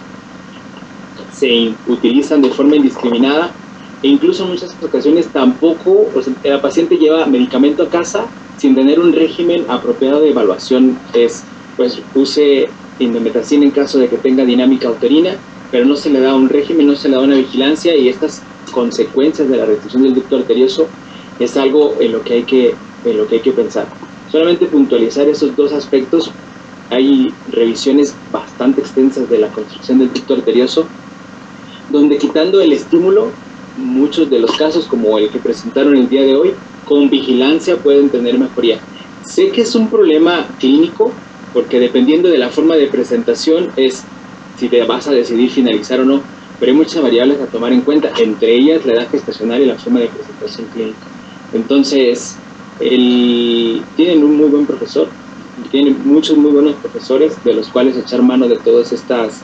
Se utilizan de forma indiscriminada e incluso en muchas ocasiones tampoco, o sea, la paciente lleva medicamento a casa sin tener un régimen apropiado de evaluación. Pues use indometacina en caso de que tenga dinámica uterina, pero no se le da un régimen, no se le da una vigilancia, y estas consecuencias de la restricción del ducto arterioso es algo en lo que hay que pensar. Solamente puntualizar esos 2 aspectos. Hay revisiones bastante extensas de la construcción del ducto arterioso, donde quitando el estímulo, muchos de los casos, como el que presentaron el día de hoy, con vigilancia pueden tener mejoría. Sé que es un problema clínico, porque dependiendo de la forma de presentación es si te vas a decidir finalizar o no, pero hay muchas variables a tomar en cuenta, entre ellas la edad gestacional y la forma de presentación clínica. Entonces, tienen un muy buen profesor, tienen muchos muy buenos profesores de los cuales echar mano de todas estas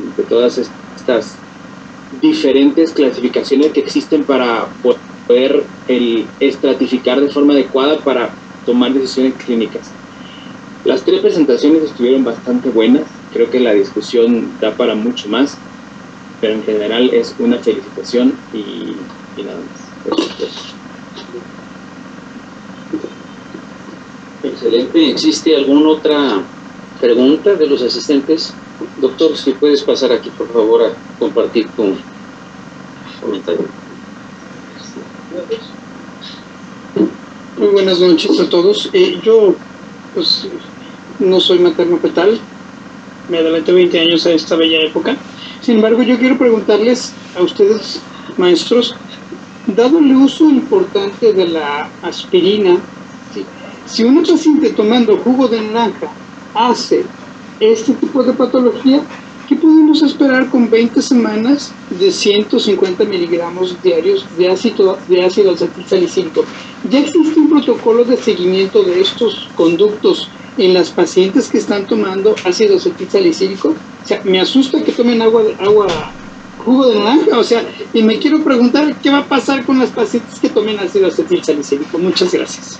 diferentes clasificaciones que existen para poder estratificar de forma adecuada para tomar decisiones clínicas. Las 3 presentaciones estuvieron bastante buenas, creo que la discusión da para mucho más, pero en general es una felicitación y nada más. Excelente. ¿Existe alguna otra pregunta de los asistentes? Doctor, si puedes pasar aquí, por favor, a compartir tu comentario. Muy buenas noches a todos. Yo, pues, no soy materno-fetal, me adelanté 20 años a esta bella época. Sin embargo, yo quiero preguntarles a ustedes, maestros, dado el uso importante de la aspirina, si una paciente tomando jugo de naranja hace este tipo de patología, ¿qué podemos esperar con 20 semanas de 150 miligramos diarios de ácido acetilsalicílico? ¿Ya existe un protocolo de seguimiento de estos conductos en las pacientes que están tomando ácido acetilsalicílico? O sea, me asusta que tomen jugo de naranja, o sea, y me quiero preguntar qué va a pasar con las pacientes que tomen ácido acetilsalicílico. Muchas gracias.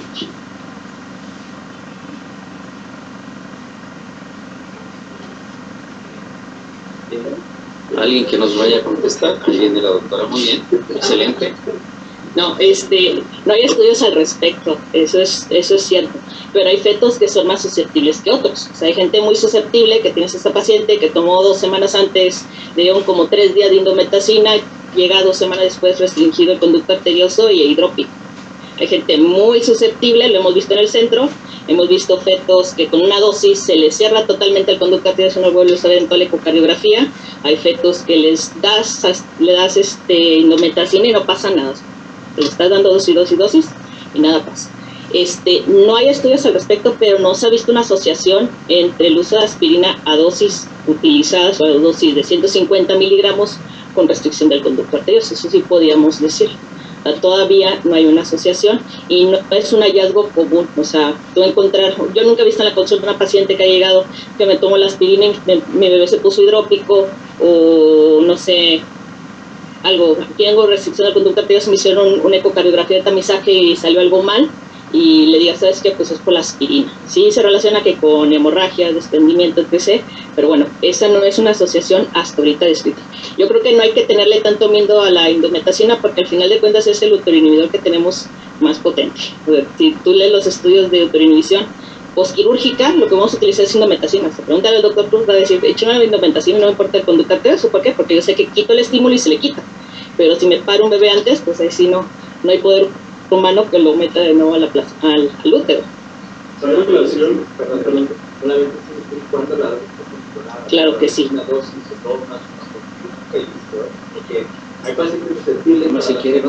¿Alguien que nos vaya a contestar? Ahí viene la doctora, muy bien, excelente. No, no hay estudios al respecto, eso es cierto, pero hay fetos que son más susceptibles que otros. O sea, hay gente muy susceptible, que tienes esta paciente que tomó 2 semanas antes, le dieron como 3 días de indometacina, llega 2 semanas después restringido el conducto arterioso y hidrópico. Hay gente muy susceptible, lo hemos visto en el centro, hemos visto fetos que con una dosis se les cierra totalmente el conducto arterioso, no vuelve a usar en toda la ecocardiografía. Hay fetos que le das indometacina y no pasa nada. Le estás dando dosis y nada pasa. No hay estudios al respecto, pero no se ha visto una asociación entre el uso de aspirina a dosis utilizadas o a dosis de 150 miligramos con restricción del conducto arterioso. Eso sí podíamos decir. Todavía no hay una asociación y no es un hallazgo común. O sea, yo nunca he visto en la consulta una paciente que ha llegado que me tomó la aspirina y mi bebé se puso hidrópico o no sé, algo, tengo restricción del conducto arterioso, me hicieron una ecocardiografía de tamizaje y salió algo mal y le diga, ¿sabes qué? Pues es por la aspirina. Sí se relaciona que con hemorragia, desprendimiento, etc., pero bueno, esa no es una asociación hasta ahorita descrita. Yo creo que no hay que tenerle tanto miedo a la indometacina porque al final de cuentas es el uteroinhibidor que tenemos más potente. Si tú lees los estudios de uteroinhibición postquirúrgica, lo que vamos a utilizar es indometacina. Se pregunta al doctor Cruz, va a decir, he hecho una indometacina y no me importa el conducto arterioso. ¿Por qué? Porque yo sé que quito el estímulo y se le quita. Pero si me paro un bebé antes, pues ahí sí no hay poder humano que lo meta de nuevo al útero. ¿Hay relación? Perdón, una vez cuánto la claro que sí. Una dosis o dos más porque hay pacientes susceptibles, no se quiere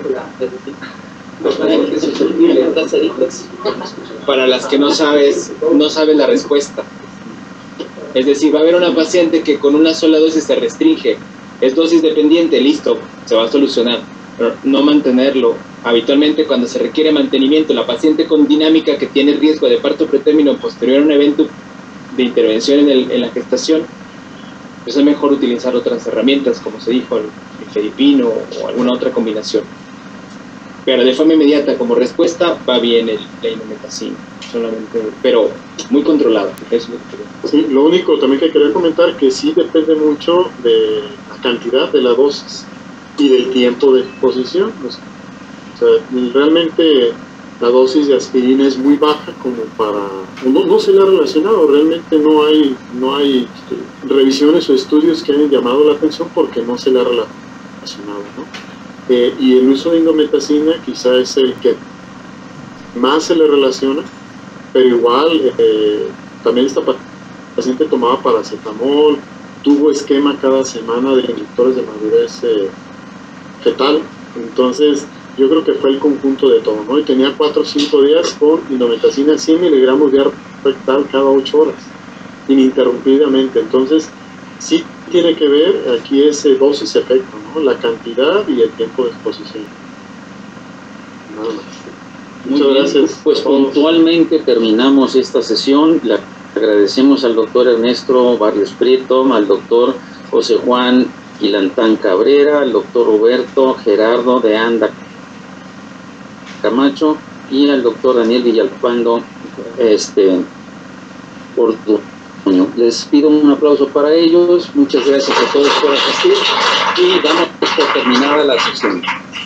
para las que no saben la respuesta. Es decir, va a haber una paciente que con una sola dosis se restringe, es dosis dependiente, listo, se va a solucionar, pero no mantenerlo. Habitualmente cuando se requiere mantenimiento, la paciente con dinámica que tiene riesgo de parto pretérmino posterior a un evento de intervención en la gestación, pues es mejor utilizar otras herramientas, como se dijo, el fedipino o alguna otra combinación. Pero de forma inmediata, como respuesta, va bien la indometacina, solamente, pero muy controlado. Sí, lo único también que quería comentar que sí depende mucho de la cantidad de la dosis y del tiempo de exposición. O sea, realmente la dosis de aspirina es muy baja como para... No se le ha relacionado, realmente no hay revisiones o estudios que hayan llamado la atención porque no se le ha relacionado, ¿no? Y el uso de indometacina quizá es el que más se le relaciona, pero igual también esta paciente tomaba paracetamol, tuvo esquema cada semana de inductores de madurez fetal, entonces yo creo que fue el conjunto de todo, ¿no? Y tenía 4 o 5 días con indometacina 100 miligramos de rectal cada 8 horas, ininterrumpidamente. Entonces, sí tiene que ver aquí es dosis-efecto, ¿no? La cantidad y el tiempo de exposición. Nada más. Muchas gracias. Pues puntualmente terminamos esta sesión. Le agradecemos al doctor Ernesto Barrios Prieto, al doctor José Juan Quilantán Cabrera, al doctor Roberto Gerardo de Anda Camacho y al doctor Daniel Villalpando Orduño. Les pido un aplauso para ellos. Muchas gracias a todos por asistir y damos por terminada la sesión.